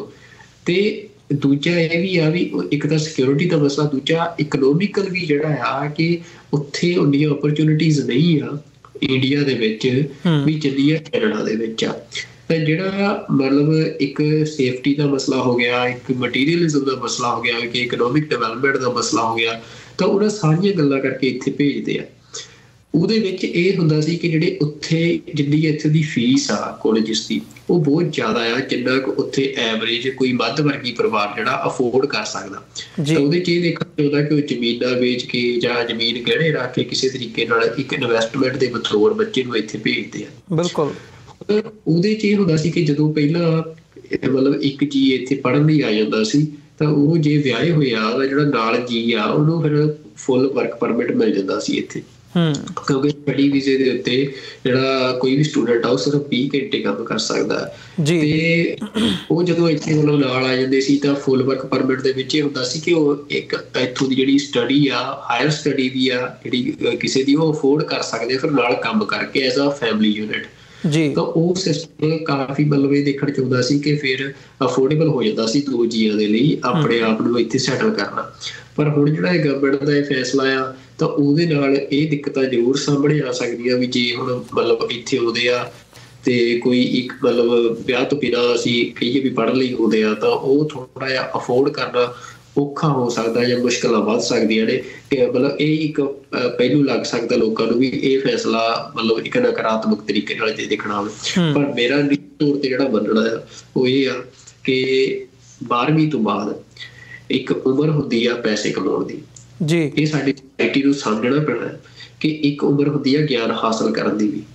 ਤੇ ਦੂਜਾ ਇਹ ਵੀ ਆ ਵੀ ਇੱਕ ਤਾਂ ਸਿਕਿਉਰਿਟੀ ਦਾ ਮਸਲਾ, ਦੂਜਾ ਇਕਨੋਮਿਕਲ ਵੀ ਜਿਹੜਾ ਆ ਕਿ ਉੱਥੇ ਉਨੀਆਂ ਓਪਰਚੁਨਿਟੀਜ਼ ਨਹੀਂ ਆ ਇੰਡੀਆ ਦੇ ਵਿੱਚ ਵੀ ਜਿੰਨੀਆਂ ਕੈਨੇਡਾ ਦੇ ਵਿੱਚ ਆ। ਤਾਂ ਜਿਹੜਾ ਮਤਲਬ ਇੱਕ ਸੇਫਟੀ ਦਾ ਮਸਲਾ ਹੋ ਗਿਆ, ਇੱਕ ਮਟੀਰੀਅਲਿਜ਼ਮ ਦਾ ਮਸਲਾ ਹੋ ਗਿਆ, ਕਿ ਇਕਨੋਮਿਕ ਡਿਵੈਲਪਮੈਂਟ ਦਾ ਮਸਲਾ ਹੋ ਗਿਆ, ਤਾਂ ਉਹਨਾਂ ਸਾਰੀਆਂ ਗੱਲਾਂ ਕਰਕੇ ਇੱਥੇ ਭੇਜਦੇ ਆ। ਉਹਦੇ ਵਿੱਚ ਇਹ ਹੁੰਦਾ ਸੀ ਕਿ ਜਿਹੜੇ ਉੱਥੇ ਜਿੰਨੀ ਇੱਥੇ ਦੀ ਫੀਸ ਆ ਕਾਲਜਿਸ ਦੀ ਉਹ ਬਹੁਤ ਜ਼ਿਆਦਾ ਆ ਜਿੰਨਾ ਕੁ ਉੱਥੇ ਐਵਰੇਜ ਕੋਈ ਮੱਧ ਵਰਗੀ ਪਰਿਵਾਰ ਜਿਹੜਾ ਅਫੋਰਡ ਕਰ ਸਕਦਾ। ਤਾਂ ਉਹਦੇ 'ਚ ਇਹ ਦੇਖਣਾ ਚਾਹੁੰਦਾ ਕਿ ਉਹ ਜ਼ਮੀਨਾਂ ਵੇਚ ਕੇ ਜਾਂ ਜ਼ਮੀਨ ਗਹਿਣੇ ਰੱਖ ਕੇ ਕਿਸੇ ਤਰੀਕੇ ਨਾਲ ਇੱਕ ਇਨਵੈਸਟਮੈਂਟ ਦੇ ਬਥੋਰ ਬੱਚੇ ਨੂੰ ਇੱਥੇ ਭੇਜਦੇ ਆ। ਬਿਲਕੁਲ। ਉਹਦੇ 'ਚ ਇਹ ਹੁੰਦਾ ਸੀ ਕਿ ਜਦੋਂ ਪਹਿਲਾਂ ਮਤਲਬ ਇੱਕ ਜੀ ਇੱਥੇ ਪੜ੍ਹਨ ਲਈ ਆ ਜਾਂਦਾ ਸੀ ਤਾਂ ਉਹ ਜੇ ਵਿਆਹੇ ਹੋਏ ਆ ਉਹਦਾ ਜਿਹੜਾ ਨਾਲ ਜੀ ਆ ਉਹਨੂੰ ਫਿਰ ਫੁੱਲ ਵਰਕ ਪਰਮਿਟ ਮਿਲ ਜਾਂਦਾ ਸੀ ਇੱਥੇ, ਕਿਉਂਕਿ ਸਟੱਡੀ ਵੀਜ਼ੇ ਦੇ ਉੱਤੇ ਜਿਹੜਾ ਕੋਈ ਵੀ ਸਟੂਡੈਂਟ ਆ ਉਹ ਸਿਰਫ ਵੀਹ ਘੰਟੇ ਕੰਮ ਕਰ ਸਕਦਾ। ਤੇ ਉਹ ਜਦੋਂ ਇੱਥੇ ਮਤਲਬ ਨਾਲ ਆ ਜਾਂਦੇ ਸੀ ਤਾਂ ਫੁੱਲ ਵਰਕ ਪਰਮਿਟ ਦੇ ਵਿੱਚ ਇਹ ਹੁੰਦਾ ਸੀ ਕਿ ਉਹ ਇੱਕ ਇੱਥੋਂ ਦੀ ਜਿਹੜੀ ਸਟੱਡੀ ਆ, ਹਾਇਰ ਸਟੱਡੀ ਵੀ ਆ ਜਿਹੜੀ ਕਿਸੇ ਦੀ, ਉਹ ਅਫੋਰਡ ਕਰ ਸਕਦੇ ਫਿਰ ਨਾਲ ਕੰਮ ਕਰਕੇ ਐਜ਼ ਅ ਫੈਮਿਲੀ ਯੂਨਿਟ। ਤਾਂ ਉਹ ਸਿਸਟਮ ਕਾਫੀ ਮਤਲਬ ਇਹ ਦੇਖਣ ਚ ਆਉਂਦਾ ਸੀ ਕਿ ਫਿਰ ਅਫੋਰਡੇਬਲ ਹੋ ਜਾਂਦਾ ਸੀ ਦੋ ਜੀਆਂ ਦੇ ਲਈ ਆਪਣੇ ਆਪ ਨੂੰ ਇੱਥੇ ਸੈਟਲ ਕਰਨਾ। ਪਰ ਹੁਣ ਜਿਹੜਾ ਇਹ ਗਵਰਨਮੈਂਟ ਦਾ ਇਹ ਫੈਸਲਾ ਆ ਤਾਂ ਉਹਦੇ ਨਾਲ ਇਹ ਦਿੱਕਤਾਂ ਜ਼ਰੂਰ ਸਾਹਮਣੇ ਆ ਸਕਦੀਆਂ ਵੀ ਜੇ ਹੁਣ ਮਤਲਬ ਇੱਥੇ ਆਉਂਦੇ ਆ ਤੇ ਕੋਈ ਇੱਕ ਮਤਲਬ ਵਿਆਹ ਤੋਂ ਬਿਨਾਂ ਅਸੀਂ ਕਹੀਏ ਵੀ ਪੜ੍ਹਨ ਲਈ ਆਉਂਦੇ ਆ ਤਾਂ ਉਹ ਥੋੜਾ ਜਿਹਾ ਅਫੋਰਡ ਕਰਨਾ ਔਖਾ ਹੋ ਸਕਦਾ ਜਾਂ ਮੁਸ਼ਕਿਲਾਂ ਵੱਧ ਸਕਦੀਆਂ ਨੇ। ਕਿ ਮਤਲਬ ਇਹ ਇੱਕ ਪਹਿਲੂ ਲੱਗ ਸਕਦਾ ਲੋਕਾਂ ਨੂੰ ਵੀ ਇਹ ਫੈਸਲਾ ਮਤਲਬ ਇੱਕ ਨਕਾਰਾਤਮਕ ਤਰੀਕੇ ਨਾਲ ਜੇ ਦੇਖਣਾ ਹੋਵੇ। ਪਰ ਮੇਰਾ ਤੌਰ ਤੇ ਜਿਹੜਾ ਮੰਨਣਾ ਆ ਉਹ ਇਹ ਆ ਕਿ ਬਾਰਵੀਂ ਤੋਂ ਬਾਅਦ ਇੱਕ ਉਮਰ ਹੁੰਦੀ ਆ ਪੈਸੇ ਕਮਾਉਣ ਦੀ ਜੀ, ਇਹ ਸਾਡੀ ਸੋਸਾਇਟੀ ਨੂੰ ਸਮਝਣਾ ਪੈਣਾ ਕਿ ਇੱਕ ਉਮਰ ਹੁੰਦੀ ਆ ਗਿਆਨ ਹਾਸਲ ਕਰਨ ਦੀ ਵੀ।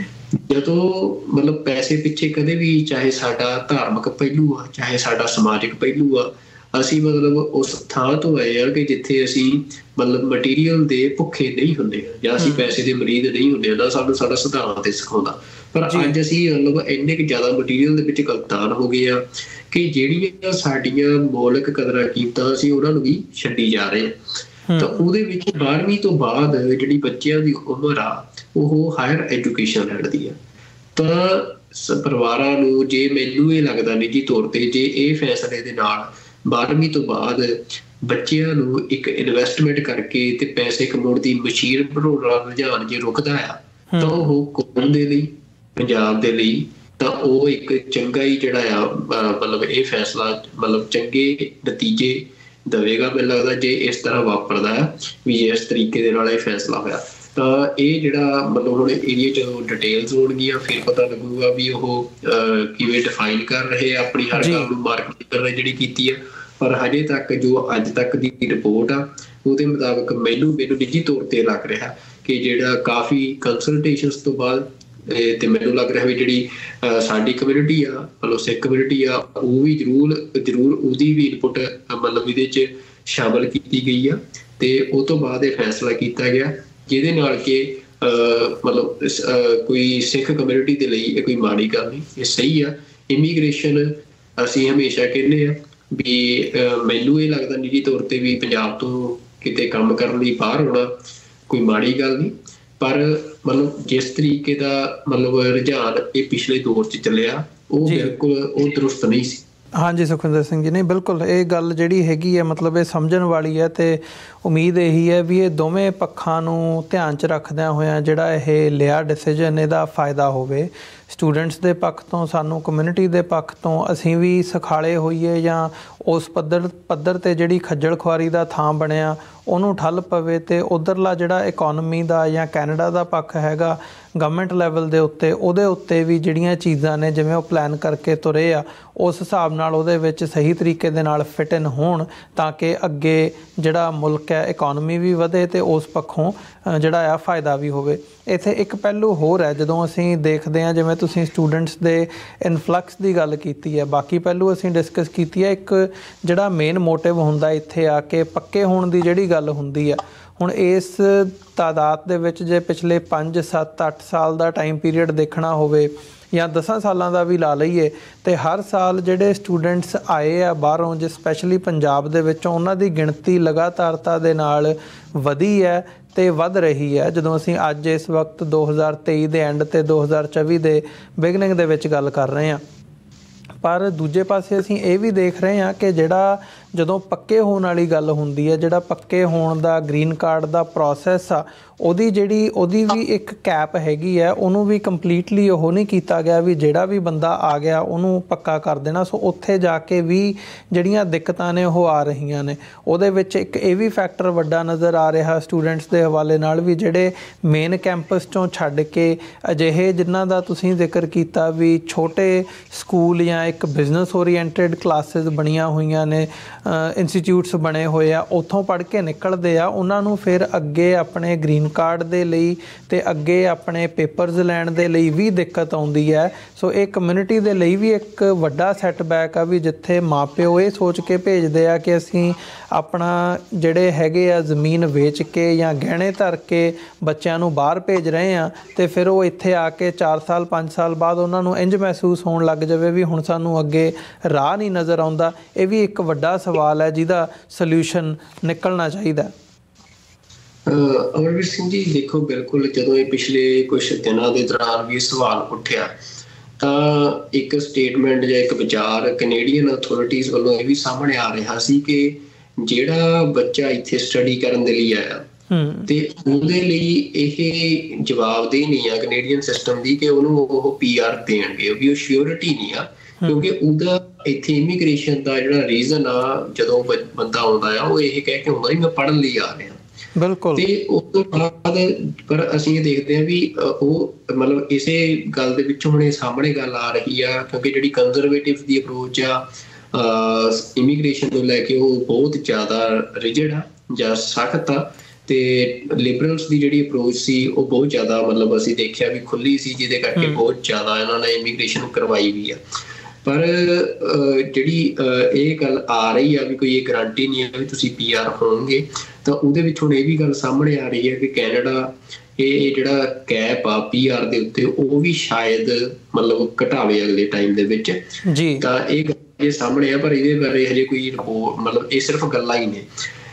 ਜਦੋਂ ਮਤਲਬ ਪੈਸੇ ਪਿੱਛੇ ਕਦੇ ਵੀ ਚਾਹੇ ਸਾਡਾ ਧਾਰਮਿਕ ਪਹਿਲੂ ਆ ਚਾਹੇ ਸਾਡਾ ਸਮਾਜਿਕ ਪਹਿਲੂ ਆ, ਅਸੀਂ ਮਤਲਬ ਉਸ ਥਾਂ ਤੋਂ ਆਏ ਆ ਕਿ ਜਿੱਥੇ ਅਸੀਂ ਮਤਲਬ ਮਟੀਰੀਅਲ ਦੇ ਭੁੱਖੇ ਨਹੀਂ ਹੁੰਦੇ ਜਾਂ ਅਸੀਂ ਪੈਸੇ ਦੇ ਮਰੀਦ ਨਹੀਂ ਹੁੰਦੇ ਨਾ ਸਾਨੂੰ ਸਾਡਾ ਸਿਧਾਂਤ ਤੇ ਸਿਖਾਉਂਦਾ। ਪਰ ਅੱਜ ਅਸੀਂ ਮਤਲਬ ਇੰਨੇ ਕੁ ਜ਼ਿਆਦਾ ਮਟੀਰੀਅਲ ਦੇ ਵਿੱਚ ਗਲਤਾਨ ਹੋ ਗਏ ਆ ਕਿ ਜਿਹੜੀਆਂ ਸਾਡੀਆਂ ਮੌਲਿਕ ਕਦਰਾਂ ਕੀਮਤਾਂ ਅਸੀਂ ਉਹਨਾਂ ਨੂੰ ਵੀ ਛੱਡੀ ਜਾ ਰਹੇ ਹਾਂ। ਤਾਂ ਉਹਦੇ ਵਿੱਚ ਬਾਰਵੀਂ ਤੋਂ ਬਾਅਦ ਜਿਹੜੀ ਬੱਚਿਆਂ ਦੀ ਉਮਰ ਆ ਉਹ ਹਾਇਰ ਐਜੂਕੇਸ਼ਨ ਲੈਣ ਦੀ ਆ। ਤਾਂ ਪਰਿਵਾਰਾਂ ਨੂੰ ਜੇ ਮੈਨੂੰ ਇਹ ਲੱਗਦਾ ਨਿੱਜੀ ਤੌਰ ਤੇ ਜੇ ਇਹ ਫੈਸਲੇ ਦੇ ਨਾਲ ਬਾਰ੍ਹਵੀਂ ਤੋਂ ਬਾਅਦ ਬੱਚਿਆਂ ਨੂੰ ਇੱਕ ਇਨਵੈਸਟਮੈਂਟ ਕਰਕੇ ਤੇ ਪੈਸੇ ਕਮਾਉਣ ਦੀ ਮਸ਼ੀਨ ਬਣਾਉਣ ਵਾਲਾ ਰੁਝਾਨ ਜੇ ਰੁਕਦਾ ਆ ਤਾਂ ਉਹ ਕੌਮ ਦੇ ਲਈ, ਪੰਜਾਬ ਦੇ ਲਈ ਤਾਂ ਉਹ ਇੱਕ ਚੰਗਾ ਹੀ ਜਿਹੜਾ ਆ ਮਤਲਬ ਇਹ ਫੈਸਲਾ ਮਤਲਬ ਚੰਗੇ ਨਤੀਜੇ ਦੇਵੇਗਾ। ਮੈਨੂੰ ਲੱਗਦਾ ਜੇ ਇਸ ਤਰ੍ਹਾਂ ਵਾਪਰਦਾ ਆ ਵੀ ਇਸ ਤਰੀਕੇ ਦੇ ਨਾਲ ਇਹ ਫੈਸਲਾ ਹੋਇਆ ਤਾਂ ਇਹ ਜਿਹੜਾ ਮਤਲਬ ਹੁਣ ਏਰੀਆ ਜਦੋਂ ਡਿਟੇਲਸ ਹੋਣਗੀਆਂ ਫਿਰ ਪਤਾ ਲੱਗੂਗਾ ਵੀ ਉਹ ਕਿਵੇਂ ਡਿਫਾਈਨ ਕਰ ਰਹੇ ਆ ਆਪਣੀ ਹਰ ਗੱਲ ਨੂੰ ਮਾਰਕੀਟ ਨੇ ਜਿਹੜੀ ਕੀਤੀ ਆ। ਪਰ ਹਜੇ ਤੱਕ ਜੋ ਅੱਜ ਤੱਕ ਦੀ ਰਿਪੋਰਟ ਆ ਉਹਦੇ ਮੁਤਾਬਕ ਮੈਨੂੰ ਮੈਨੂੰ ਨਿੱਜੀ ਤੌਰ ਤੇ ਲੱਗ ਰਿਹਾ ਕਿ ਜਿਹੜਾ ਕਾਫੀ ਕੰਸਲਟੇਸ਼ਨਸ ਤੋਂ ਬਾਅਦ ਤੇ ਮੈਨੂੰ ਲੱਗ ਰਿਹਾ ਵੀ ਜਿਹੜੀ ਸਾਡੀ ਕਮਿਊਨਿਟੀ ਆ ਮਤਲਬ ਸਿੱਖ ਕਮਿਊਨਿਟੀ ਆ ਉਹ ਵੀ ਜ਼ਰੂਰ ਜ਼ਰੂਰ ਉਹਦੀ ਵੀ ਇਨਪੁਟ ਮਤਲਬ ਇਹਦੇ 'ਚ ਸ਼ਾਮਲ ਕੀਤੀ ਗਈ ਆ ਤੇ ਉਹ ਤੋਂ ਬਾਅਦ ਇਹ ਫੈਸਲਾ ਕੀਤਾ ਗਿਆ ਜਿਹਦੇ ਨਾਲ ਕਿ ਮਤਲਬ ਕੋਈ ਸਿੱਖ ਕਮਿਊਨਿਟੀ ਦੇ ਲਈ ਇਹ ਕੋਈ ਮਾੜੀ ਗੱਲ ਨਹੀਂ, ਇਹ ਸਹੀ ਆ। ਇਮੀਗ੍ਰੇਸ਼ਨ ਅਸੀਂ ਹਮੇਸ਼ਾ ਕਹਿੰਦੇ ਆ ਵੀ ਮੈਨੂੰ ਇਹ ਲੱਗਦਾ ਨਿੱਜੀ ਤੌਰ ਤੇ ਵੀ ਪੰਜਾਬ ਤੋਂ ਕਿਤੇ ਕੰਮ ਕਰਨ ਲਈ ਬਾਹਰ ਹੋਣਾ ਕੋਈ ਮਾੜੀ ਗੱਲ ਨਹੀਂ, ਪਰ ਮਤਲਬ ਜਿਸ ਤਰੀਕੇ ਦਾ ਮਤਲਬ ਰੁਝਾਨ ਇਹ ਪਿਛਲੇ ਦੌਰ 'ਚ ਚੱਲਿਆ ਉਹ ਬਿਲਕੁਲ ਉਹ ਦਰੁਸਤ ਨਹੀਂ ਸੀ। ਹਾਂਜੀ ਸੁਖਵਿੰਦਰ ਸਿੰਘ ਜੀ, ਨਹੀਂ ਬਿਲਕੁਲ ਇਹ ਗੱਲ ਜਿਹੜੀ ਹੈਗੀ ਹੈ ਮਤਲਬ ਇਹ ਸਮਝਣ ਵਾਲੀ ਹੈ ਤੇ ਉਮੀਦ ਇਹੀ ਹੈ ਵੀ ਇਹ ਦੋਵੇਂ ਪੱਖਾਂ ਨੂੰ ਧਿਆਨ 'ਚ ਰੱਖਦਿਆਂ ਹੋਇਆਂ ਜਿਹੜਾ ਇਹ ਲਿਆ ਡਿਸੀਜਨ ਇਹਦਾ ਫਾਇਦਾ ਹੋਵੇ। ਸਟੂਡੈਂਟਸ ਦੇ ਪੱਖ ਤੋਂ, ਸਾਨੂੰ ਕਮਿਊਨਿਟੀ ਦੇ ਪੱਖ ਤੋਂ ਅਸੀਂ ਵੀ ਸਿਖਾਲੇ ਹੋਈਏ ਜਾਂ ਉਸ ਪੱਧਰ ਪੱਧਰ 'ਤੇ ਜਿਹੜੀ ਖੱਜਲ ਖੁਆਰੀ ਦਾ ਥਾਂ ਬਣਿਆ ਉਹਨੂੰ ਠੱਲ ਪਵੇ ਅਤੇ ਉੱਧਰਲਾ ਜਿਹੜਾ ਇਕੋਨਮੀ ਦਾ ਜਾਂ ਕੈਨੇਡਾ ਦਾ ਪੱਖ ਹੈਗਾ ਗਵਰਨਮੈਂਟ ਲੈਵਲ ਦੇ ਉੱਤੇ ਉਹਦੇ ਉੱਤੇ ਵੀ ਜਿਹੜੀਆਂ ਚੀਜ਼ਾਂ ਨੇ ਜਿਵੇਂ ਉਹ ਪਲਾਨ ਕਰਕੇ ਤੁਰੇ ਆ ਉਸ ਹਿਸਾਬ ਨਾਲ ਉਹਦੇ ਵਿੱਚ ਸਹੀ ਤਰੀਕੇ ਦੇ ਨਾਲ ਫਿਟ ਇਨ ਹੋਣ ਤਾਂ ਕਿ ਅੱਗੇ ਜਿਹੜਾ ਮੁਲਕ ਹੈ ਇਕੋਨਮੀ ਵੀ ਵਧੇ ਅਤੇ ਉਸ ਪੱਖੋਂ ਜਿਹੜਾ ਆ ਫਾਇਦਾ ਵੀ ਹੋਵੇ। ਇੱਥੇ ਇੱਕ ਪਹਿਲੂ ਹੋਰ ਹੈ ਜਦੋਂ ਅਸੀਂ ਦੇਖਦੇ ਹਾਂ ਜਿਵੇਂ ਤੁਸੀਂ ਸਟੂਡੈਂਟਸ ਦੇ ਇਨਫਲਕਸ ਦੀ ਗੱਲ ਕੀਤੀ ਹੈ, ਬਾਕੀ ਪਹਿਲੂ ਅਸੀਂ ਡਿਸਕਸ ਕੀਤੀ ਹੈ। ਇੱਕ ਜਿਹੜਾ ਮੇਨ ਮੋਟਿਵ ਹੁੰਦਾ ਇੱਥੇ ਆ ਕੇ ਪੱਕੇ ਹੋਣ ਦੀ ਜਿਹੜੀ ਗੱਲ ਹੁੰਦੀ ਆ, ਹੁਣ ਇਸ ਤਾਦਾਦ ਦੇ ਵਿੱਚ ਜੇ ਪਿਛਲੇ ਪੰਜ ਸੱਤ ਅੱਠ ਸਾਲ ਦਾ ਟਾਈਮ ਪੀਰੀਅਡ ਦੇਖਣਾ ਹੋਵੇ ਜਾਂ ਦਸਾਂ ਸਾਲਾਂ ਦਾ ਵੀ ਲਾ ਲਈਏ ਅਤੇ ਹਰ ਸਾਲ ਜਿਹੜੇ ਸਟੂਡੈਂਟਸ ਆਏ ਆ ਬਾਹਰੋਂ ਜੇ ਸਪੈਸ਼ਲੀ ਪੰਜਾਬ ਦੇ ਵਿੱਚੋਂ ਉਹਨਾਂ ਦੀ ਗਿਣਤੀ ਲਗਾਤਾਰਤਾ ਦੇ ਨਾਲ ਵਧੀ ਹੈ ਅਤੇ ਵੱਧ ਰਹੀ ਹੈ। ਜਦੋਂ ਅਸੀਂ ਅੱਜ ਇਸ ਵਕਤ ਦੋ ਹਜ਼ਾਰ ਤੇਈ ਦੇ ਐਂਡ ਅਤੇ ਦੋ ਹਜ਼ਾਰ ਚੌਵੀ ਦੇ ਬਿਗਨਿੰਗ ਦੇ ਵਿੱਚ ਗੱਲ ਕਰ ਰਹੇ ਹਾਂ, ਪਰ ਦੂਜੇ ਪਾਸੇ ਅਸੀਂ ਇਹ ਵੀ ਦੇਖ ਰਹੇ ਹਾਂ ਕਿ ਜਿਹੜਾ ਜਦੋਂ ਪੱਕੇ ਹੋਣ ਵਾਲੀ ਗੱਲ ਹੁੰਦੀ ਹੈ, ਜਿਹੜਾ ਪੱਕੇ ਹੋਣ ਦਾ ਗ੍ਰੀਨ ਕਾਰਡ ਦਾ ਪ੍ਰੋਸੈਸ ਆ ਉਹਦੀ ਜਿਹੜੀ ਉਹਦੀ ਵੀ ਇੱਕ ਕੈਪ ਹੈਗੀ ਹੈ, ਉਹਨੂੰ ਵੀ ਕੰਪਲੀਟਲੀ ਉਹ ਨਹੀਂ ਕੀਤਾ ਗਿਆ ਵੀ ਜਿਹੜਾ ਵੀ ਬੰਦਾ ਆ ਗਿਆ ਉਹਨੂੰ ਪੱਕਾ ਕਰ ਦੇਣਾ। ਸੋ ਉੱਥੇ ਜਾ ਕੇ ਵੀ ਜਿਹੜੀਆਂ ਦਿੱਕਤਾਂ ਨੇ ਉਹ ਆ ਰਹੀਆਂ ਨੇ। ਉਹਦੇ ਵਿੱਚ ਇੱਕ ਇਹ ਵੀ ਫੈਕਟਰ ਵੱਡਾ ਨਜ਼ਰ ਆ ਰਿਹਾ ਸਟੂਡੈਂਟਸ ਦੇ ਹਵਾਲੇ ਨਾਲ ਵੀ ਜਿਹੜੇ ਮੇਨ ਕੈਂਪਸ 'ਚੋਂ ਛੱਡ ਕੇ ਅਜਿਹੇ ਜਿਨ੍ਹਾਂ ਦਾ ਤੁਸੀਂ ਜ਼ਿਕਰ ਕੀਤਾ ਵੀ ਛੋਟੇ ਸਕੂਲ ਜਾਂ ਇੱਕ ਬਿਜ਼ਨਸ ਓਰੀਐਂਟਡ ਕਲਾਸਿਸ ਬਣੀਆਂ ਹੋਈਆਂ ਨੇ, ਇੰਸਟੀਚਿਊਟਸ ਬਣੇ ਹੋਏ ਆ, ਉੱਥੋਂ ਪੜ੍ਹ ਕੇ ਨਿਕਲਦੇ ਆ, ਉਹਨਾਂ ਨੂੰ ਫਿਰ ਅੱਗੇ ਆਪਣੇ ਗ੍ਰੀਨ ਕਾਰਡ ਦੇ ਲਈ ਅਤੇ ਅੱਗੇ ਆਪਣੇ ਪੇਪਰਸ ਲੈਣ ਦੇ ਲਈ ਵੀ ਦਿੱਕਤ ਆਉਂਦੀ ਹੈ। ਸੋ ਇਹ ਕਮਿਊਨਿਟੀ ਦੇ ਲਈ ਵੀ ਇੱਕ ਵੱਡਾ ਸੈਟਬੈਕ ਆ ਵੀ ਜਿੱਥੇ ਮਾਂ ਪਿਓ ਇਹ ਸੋਚ ਕੇ ਭੇਜਦੇ ਆ ਕਿ ਅਸੀਂ ਆਪਣਾ ਜਿਹੜੇ ਹੈਗੇ ਆ ਜ਼ਮੀਨ ਵੇਚ ਕੇ ਜਾਂ ਗਹਿਣੇ ਧਰ ਕੇ ਬੱਚਿਆਂ ਨੂੰ ਬਾਹਰ ਭੇਜ ਰਹੇ ਆ ਅਤੇ ਫਿਰ ਉਹ ਇੱਥੇ ਆ ਕੇ ਚਾਰ ਸਾਲ ਪੰਜ ਸਾਲ ਬਾਅਦ ਉਹਨਾਂ ਨੂੰ ਇੰਝ ਮਹਿਸੂਸ ਹੋਣ ਲੱਗ ਜਾਵੇ ਵੀ ਹੁਣ ਸਾਨੂੰ ਅੱਗੇ ਰਾਹ ਨਹੀਂ ਨਜ਼ਰ ਆਉਂਦਾ। ਇਹ ਵੀ ਇੱਕ ਵੱਡਾ ਸਵਾਲ ਹੈ ਜਿਹਦਾ ਸੋਲਿਊਸ਼ਨ ਨਿਕਲਣਾ ਚਾਹੀਦਾ। ਅਮਰਵੀਰ ਸਿੰਘ ਜੀ ਦੇਖੋ, ਬਿਲਕੁਲ ਜਦੋਂ ਇਹ ਪਿਛਲੇ ਕੁਛ ਦਿਨਾਂ ਦੇ ਦੌਰਾਨ ਵੀ ਸਵਾਲ ਉੱਠਿਆ ਤਾਂ ਇੱਕ ਸਟੇਟਮੈਂਟ ਜਾਂ ਇੱਕ ਵਿਚਾਰ ਕੈਨੇਡੀਅਨ ਅਥਾਰਟੀਜ਼ ਵੱਲੋਂ ਇਹ ਵੀ ਸਾਹਮਣੇ ਆ ਰਿਹਾ ਸੀ ਕਿ ਜਿਹੜਾ ਬੱਚਾ ਇੱਥੇ ਸਟੱਡੀ ਕਰਨ ਦੇ ਲਈ ਆਇਆ ਤੇ ਉਹਦੇ ਲਈ ਇਹ ਜਵਾਬਦੇਹੀ ਨਹੀਂ ਆ ਕੈਨੇਡੀਅਨ ਸਿਸਟਮ ਦੀ ਕਿ ਉਹਨੂੰ ਉਹ ਪੀ ਆਰ ਦੇਣਗੇ, ਵੀ ਉਹ ਸ਼ਿਓਰਿਟੀ ਨਹੀਂ ਆ ਕਿਉਂਕਿ ਉਹਦਾ ਇੱਥੇ ਇਮੀਗ੍ਰੇਸ਼ਨ ਦਾ ਜਿਹੜਾ ਰੀਜ਼ਨ ਆ ਜਦੋਂ ਬੰਦਾ ਆਉਂਦਾ ਆ ਉਹ ਇਹ ਕਹਿ ਕੇ ਆਉਂਦਾ ਵੀ ਮੈਂ ਪੜ੍ਹਨ ਲਈ ਆ ਰਿਹਾ। ਬਿਲਕੁਲ। ਤੇ ਉਸ ਤੋਂ ਬਾਅਦ ਪਰ ਅਸੀਂ ਇਹ ਦੇਖਦੇ ਹਾਂ ਵੀ ਉਹ ਮਤਲਬ ਇਸੇ ਗੱਲ ਦੇ ਵਿੱਚੋਂ ਹੁਣ ਇਹ ਸਾਹਮਣੇ ਗੱਲ ਆ ਰਹੀ ਆ ਕਿਉਂਕਿ ਜਿਹੜੀ ਕੰਜ਼ਰਵੇਟਿਵ ਦੀ ਅਪਰੋਚ ਆ ਇਮੀਗ੍ਰੇਸ਼ਨ ਨੂੰ ਲੈ ਕੇ ਉਹ ਬਹੁਤ ਜ਼ਿਆਦਾ ਰਿਜਿਡ ਆ ਜਾਂ ਸਖਤ ਆ ਤੇ ਲਿਬਰਲਸ ਦੀ ਜਿਹੜੀ ਅਪਰੋਚ ਸੀ ਉਹ ਬਹੁਤ ਜ਼ਿਆਦਾ ਮਤਲਬ ਅਸੀਂ ਦੇਖਿਆ ਵੀ ਖੁੱਲੀ ਸੀ, ਜਿਹਦੇ ਕਰਕੇ ਬਹੁਤ ਜ਼ਿਆਦਾ ਇਹਨਾਂ ਨੇ ਇਮੀਗ੍ਰੇਸ਼ਨ ਕਰਵਾਈ ਵੀ ਆ। ਪਰ ਜਿਹੜੀ ਇਹ ਗੱਲ ਆ ਰਹੀ ਆ ਵੀ ਕੋਈ ਇਹ ਗਰੰਟੀ ਨਹੀਂ ਹੈ ਵੀ ਤੁਸੀਂ ਪੀ ਆਰ ਹੋਣਗੇ, ਤਾਂ ਉਹਦੇ ਵਿੱਚ ਹੁਣ ਇਹ ਵੀ ਗੱਲ ਸਾਹਮਣੇ ਆ ਰਹੀ ਹੈ ਕਿ ਕੈਨੇਡਾ ਇਹ ਜਿਹੜਾ ਕੈਪ ਆ ਪੀ ਆਰ ਦੇ ਉੱਤੇ ਉਹ ਵੀ ਸ਼ਾਇਦ ਮਤਲਬ ਘਟਾਵੇ ਅਗਲੇ ਟਾਈਮ ਦੇ ਵਿੱਚ ਜੀ। ਤਾਂ ਇਹ ਗੱਲ ਇਹ ਸਾਹਮਣੇ ਆ ਪਰ ਇਹਦੇ ਬਾਰੇ ਹਜੇ ਕੋਈ ਰਿਪੋਰਟ ਮਤਲਬ ਇਹ ਸਿਰਫ ਗੱਲਾਂ ਹੀ ਨੇ।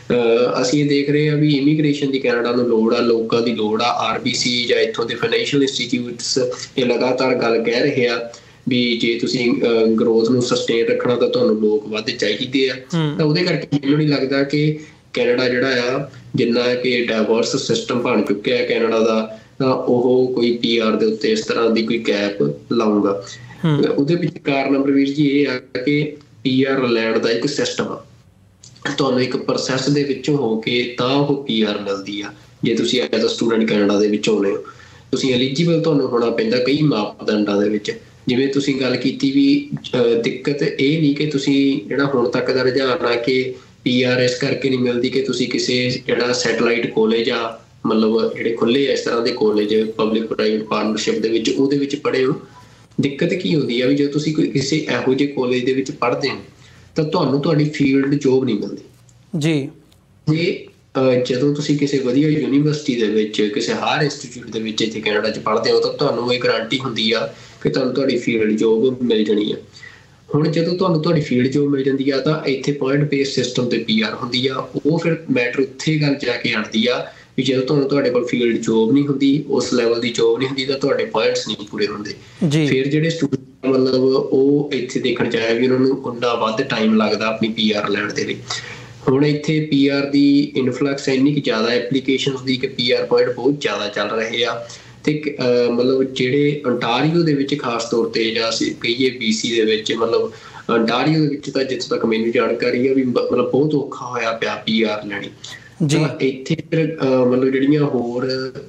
ਅਸੀਂ ਇਹ ਦੇਖ ਰਹੇ ਹਾਂ ਵੀ ਇਮੀਗ੍ਰੇਸ਼ਨ ਦੀ ਕੈਨੇਡਾ ਨੂੰ ਲੋੜ ਆ, ਲੋਕਾਂ ਦੀ ਲੋੜ ਆ। ਆਰ ਬੀ ਸੀ ਜਾਂ ਇੱਥੋਂ ਦੇ ਫਾਈਨੈਂਸ਼ੀਅਲ ਇੰਸਟੀਟਿਊਟਸ ਇਹ ਲਗਾਤਾਰ ਗੱਲ ਕਹਿ ਰਹੇ ਆ ਵੀ ਜੇ ਤੁਸੀਂ ਗਰੋਥ ਨੂੰ ਸਸਟੇਨ ਰੱਖਣਾ ਤਾਂ ਤੁਹਾਨੂੰ ਲੋਕ ਵੱਧ ਚਾਹੀਦੇ ਆ। ਤਾਂ ਉਹਦੇ ਕਰਕੇ ਮੈਨੂੰ ਨਹੀਂ ਲੱਗਦਾ ਕਿ ਕੈਨੇਡਾ ਜਿਹੜਾ ਆ ਜਿੰਨਾ ਕਿ ਡਾਇਵਰਸ ਸਿਸਟਮ ਬਣ ਚੁੱਕਿਆ ਕੈਨੇਡਾ ਦਾ, ਤਾਂ ਉਹ ਕੋਈ ਪੀ ਆਰ ਦੇ ਉੱਤੇ ਇਸ ਤਰ੍ਹਾਂ ਦੀ ਕੋਈ ਕੈਪ ਲਾਊਗਾ। ਉਹਦੇ ਵਿੱਚ ਕਾਰਨ ਨੰਬਰ ਵੀਰ ਜੀ ਇਹ ਆ ਕਿ ਪੀ ਆਰ ਲੈਣ ਦਾ ਇੱਕ ਸਿਸਟਮ ਆ, ਤੁਹਾਨੂੰ ਇੱਕ ਪ੍ਰੋਸੈਸ ਦੇ ਵਿੱਚੋਂ ਹੋ ਕੇ ਤਾਂ ਉਹ ਪੀ ਆਰ ਮਿਲਦੀ ਆ। ਜੇ ਤੁਸੀਂ ਐਜ਼ ਅ ਸਟੂਡੈਂਟ ਕੈਨੇਡਾ ਦੇ ਵਿੱਚ ਆਉਂਦੇ ਹੋ, ਤੁਸੀਂ ਐਲੀਜੀਬਲ ਤੁਹਾਨੂੰ ਹੋਣਾ ਪੈਂਦਾ ਕਈ ਮਾਪਦੰਡਾਂ ਦੇ ਵਿੱਚ। ਜਿਵੇਂ ਤੁਸੀਂ ਗੱਲ ਕੀਤੀ ਵੀ ਦਿੱਕਤ ਇਹ ਨਹੀਂ ਕਿ ਤੁਸੀਂ ਜਿਹੜਾ ਹੁਣ ਤੱਕ ਦਾ ਰੁਝਾਨ ਆ ਕਿ ਪੀ ਆਰ ਇਸ ਕਰਕੇ ਨਹੀਂ ਮਿਲਦੀ ਕਿ ਤੁਸੀਂ ਕਿਸੇ ਜਿਹੜਾ ਸੈਟੇਲਾਈਟ ਕਾਲਜ ਆ, ਮਤਲਬ ਜਿਹੜੇ ਖੁੱਲੇ ਇਸ ਤਰ੍ਹਾਂ ਦੇ ਕਾਲਜ ਪਬਲਿਕ ਪ੍ਰਾਈਵੇਟ ਪਾਰਟਨਰਸ਼ਿਪ ਦੇ ਵਿੱਚ ਉਹਦੇ ਵਿੱਚ ਪੜ੍ਹੇ ਹੋ। ਦਿੱਕਤ ਕੀ ਹੁੰਦੀ ਆ ਵੀ ਜਦੋਂ ਤੁਸੀਂ ਕੋਈ ਕਿਸੇ ਇਹੋ ਜਿਹੇ ਕਾਲਜ ਦੇ ਵਿੱਚ ਪੜ੍ਹਦੇ ਹੋ ਤਾਂ ਤੁਹਾਨੂੰ ਤੁਹਾਡੀ ਫੀਲਡ ਜੋਬ ਨਹੀਂ ਮਿਲਦੀ ਜੀ। ਜੇ ਜਦੋਂ ਤੁਸੀਂ ਕਿਸੇ ਵਧੀਆ ਯੂਨੀਵਰਸਿਟੀ ਦੇ ਵਿੱਚ ਕਿਸੇ ਹਾਇਰ ਇੰਸਟੀਚਿਊਟ ਦੇ ਵਿੱਚ ਇੱਥੇ ਕੈਨੇਡਾ 'ਚ ਪੜ੍ਹਦੇ ਹੋ ਤਾਂ ਤੁਹਾਨੂੰ ਇਹ ਗਰੰਟੀ ਹੁੰਦੀ ਆ ਕਿ ਤੁਹਾਨੂੰ ਤੁਹਾਡੀ ਫੀਲਡ ਜੋਬ ਮਿਲ ਜਾਣੀ ਆ। ਹੁਣ ਜਦੋਂ ਤੁਹਾਨੂੰ ਤੁਹਾਡੀ ਫੀਲਡ ਜੋਬ ਮਿਲ ਜਾਂਦੀ ਆ ਤਾਂ ਇੱਥੇ ਪੁਆਇੰਟ ਬੇਸ ਸਿਸਟਮ ਤੇ ਪੀ ਆਰ ਹੁੰਦੀ ਆ। ਉਹ ਫਿਰ ਮੈਟਰ ਉੱਥੇ ਗੱਲ ਜਾ ਕੇ ਆਉਂਦੀ ਆ ਵੀ ਜਦੋਂ ਤੁਹਾਨੂੰ ਤੁਹਾਡੇ ਕੋਲ ਫੀਲਡ ਜੋਬ ਨਹੀਂ ਹੁੰਦੀ, ਉਸ ਲੈਵਲ ਦੀ ਜੋਬ ਨਹੀਂ ਹੁੰਦੀ, ਤਾਂ ਤੁਹਾਡੇ ਪੁਆਇੰਟਸ ਨਹੀਂ ਪੂਰੇ ਹੁੰਦੇ। ਫਿਰ ਜਿਹੜੇ ਸਟੂਡੈਂਟ ਮਤਲਬ ਉਹ ਇੱਥੇ ਦੇਖਣ 'ਚ ਆਇਆ ਵੀ ਉਹਨਾਂ ਨੂੰ ਉਨਾ ਵੱਧ ਟਾਈਮ ਲੱਗਦਾ ਆਪਣੀ ਪੀ ਆਰ ਲੈਣ ਦੇ ਲਈ। ਹੁਣ ਇੱਥੇ ਪੀ ਆਰ ਦੀ ਇਨਫਲਕਸ ਇੰਨੀ ਕੁ ਜ਼ਿਆਦਾ ਐਪਲੀਕੇਸ਼ਨਸ ਦੀ ਕਿ ਪੀ ਆਰ ਪੁਆਇੰਟ ਬਹੁਤ ਜ਼ਿਆਦਾ ਚੱਲ ਰਹੇ ਆ। ਤੇ ਮਤਲਬ ਜਿਹੜੇ ਅੰਟਾਰੀਓ ਦੇ ਵਿੱਚ ਖਾਸ ਤੌਰ ਤੇ ਜਾਂ ਅਸੀਂ ਕਹੀਏ ਬੀ ਸੀ ਦੇ ਵਿੱਚ, ਮਤਲਬ ਅੰਟਾਰੀਓ ਦੇ ਵਿੱਚ ਤਾਂ ਜਿੱਥੇ ਤੱਕ ਮੈਨੂੰ ਜਾਣਕਾਰੀ ਆ ਵੀ ਮਤਲਬ ਬਹੁਤ ਔਖਾ ਹੋਇਆ ਪਿਆ ਪੀ ਆਰ ਲੈਣੀ। ਤਾਂ ਇੱਥੇ ਫਿਰ ਮਤਲਬ ਜਿਹੜੀਆਂ ਹੋਰ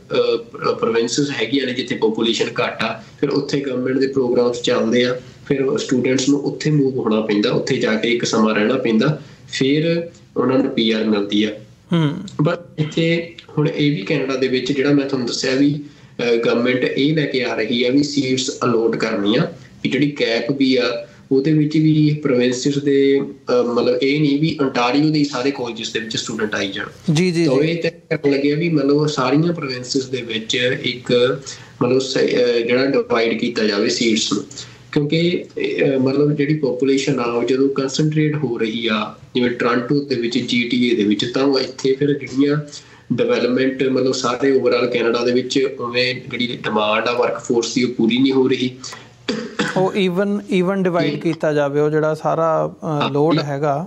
ਪ੍ਰੋਵਿੰਸਿਸ ਹੈਗੀਆਂ ਨੇ ਜਿੱਥੇ ਪੋਪੂਲੇਸ਼ਨ ਘੱਟ ਆ, ਫਿਰ ਉੱਥੇ ਗਵਰਨਮੈਂਟ ਦੇ ਪ੍ਰੋਗਰਾਮਸ ਚੱਲਦੇ ਆ, ਫਿਰ ਸਟੂਡੈਂਟਸ ਨੂੰ ਉੱਥੇ ਮੂਵ ਹੋਣਾ ਪੈਂਦਾ, ਉੱਥੇ ਜਾ ਕੇ ਇੱਕ ਸਮਾਂ ਰਹਿਣਾ ਪੈਂਦਾ, ਫਿਰ ਉਹਨਾਂ ਨੂੰ ਪੀ ਆਰ ਮਿਲਦੀ ਆ। ਬਟ ਇੱਥੇ ਹੁਣ ਇਹ ਵੀ ਕੈਨੇਡਾ ਦੇ ਵਿੱਚ ਜਿਹੜਾ ਮੈਂ ਤੁਹਾਨੂੰ ਦੱਸਿਆ ਵੀ ਗਵਰਨਮੈਂਟ ਇਹ ਲੈ ਕੇ ਆ ਰਹੀ ਆ ਵੀ ਸੀਟਸ ਅਲੋਟ ਕਰਨੀਆਂ, ਵੀ ਜਿਹੜੀ ਕੈਪ ਵੀ ਆ ਉਹਦੇ ਵਿੱਚ ਵੀ ਪ੍ਰੋਵਿੰਸਿਸ ਦੇ ਮਤਲਬ ਇਹ ਨਹੀਂ ਵੀ ਅੰਟਾਰੀਓ ਦੇ ਸਾਰੇ ਕਾਲਜਸ ਦੇ ਵਿੱਚ ਸਟੂਡੈਂਟ ਆਈ ਜਾਣ। ਜੀ ਜੀ ਤਾਂ ਇਹ ਤੈਅ ਕਰਨ ਲੱਗਿਆ ਵੀ ਮਤਲਬ ਸਾਰੀਆਂ ਪ੍ਰੋਵਿੰਸਿਸ ਦੇ ਵਿੱਚ ਇੱਕ ਮਤਲਬ ਜਿਹੜਾ ਡਿਵਾਈਡ ਕੀਤਾ ਜਾਵੇ ਸੀਟਸ ਨੂੰ, ਕਿਉਂਕਿ ਮਤਲਬ ਜਿਹੜੀ ਪੋਪੂਲੇਸ਼ਨ ਆ ਉਹ ਜਦੋਂ ਕੰਸਨਟਰੇਟ ਹੋ ਰਹੀ ਆ ਜਿਵੇਂ ਟੋਰਾਂਟੋ ਦੇ ਵਿੱਚ, ਜੀ ਟੀ ਏ ਦੇ ਵਿੱਚ, ਤਾਂ ਇੱਥੇ ਫਿਰ ਜਿਹੜੀਆਂ ਡਿਵੈਲਪਮੈਂਟ ਮਤਲਬ ਸਾਰੇ ਓਵਰਆਲ ਕੈਨੇਡਾ ਦੇ ਵਿੱਚ ਉਵੇਂ ਜਿਹੜੀ ਡਿਮਾਂਡ ਆ ਵਰਕ ਫੋਰਸ ਦੀ ਉਹ ਪੂਰੀ ਨਹੀਂ ਹੋ ਰਹੀ। ਉਹ ਈਵਨ ਈਵਨ ਡਿਵਾਈਡ ਕੀਤਾ ਜਾਵੇ ਉਹ ਜਿਹੜਾ ਸਾਰਾ ਲੋਡ ਹੈਗਾ।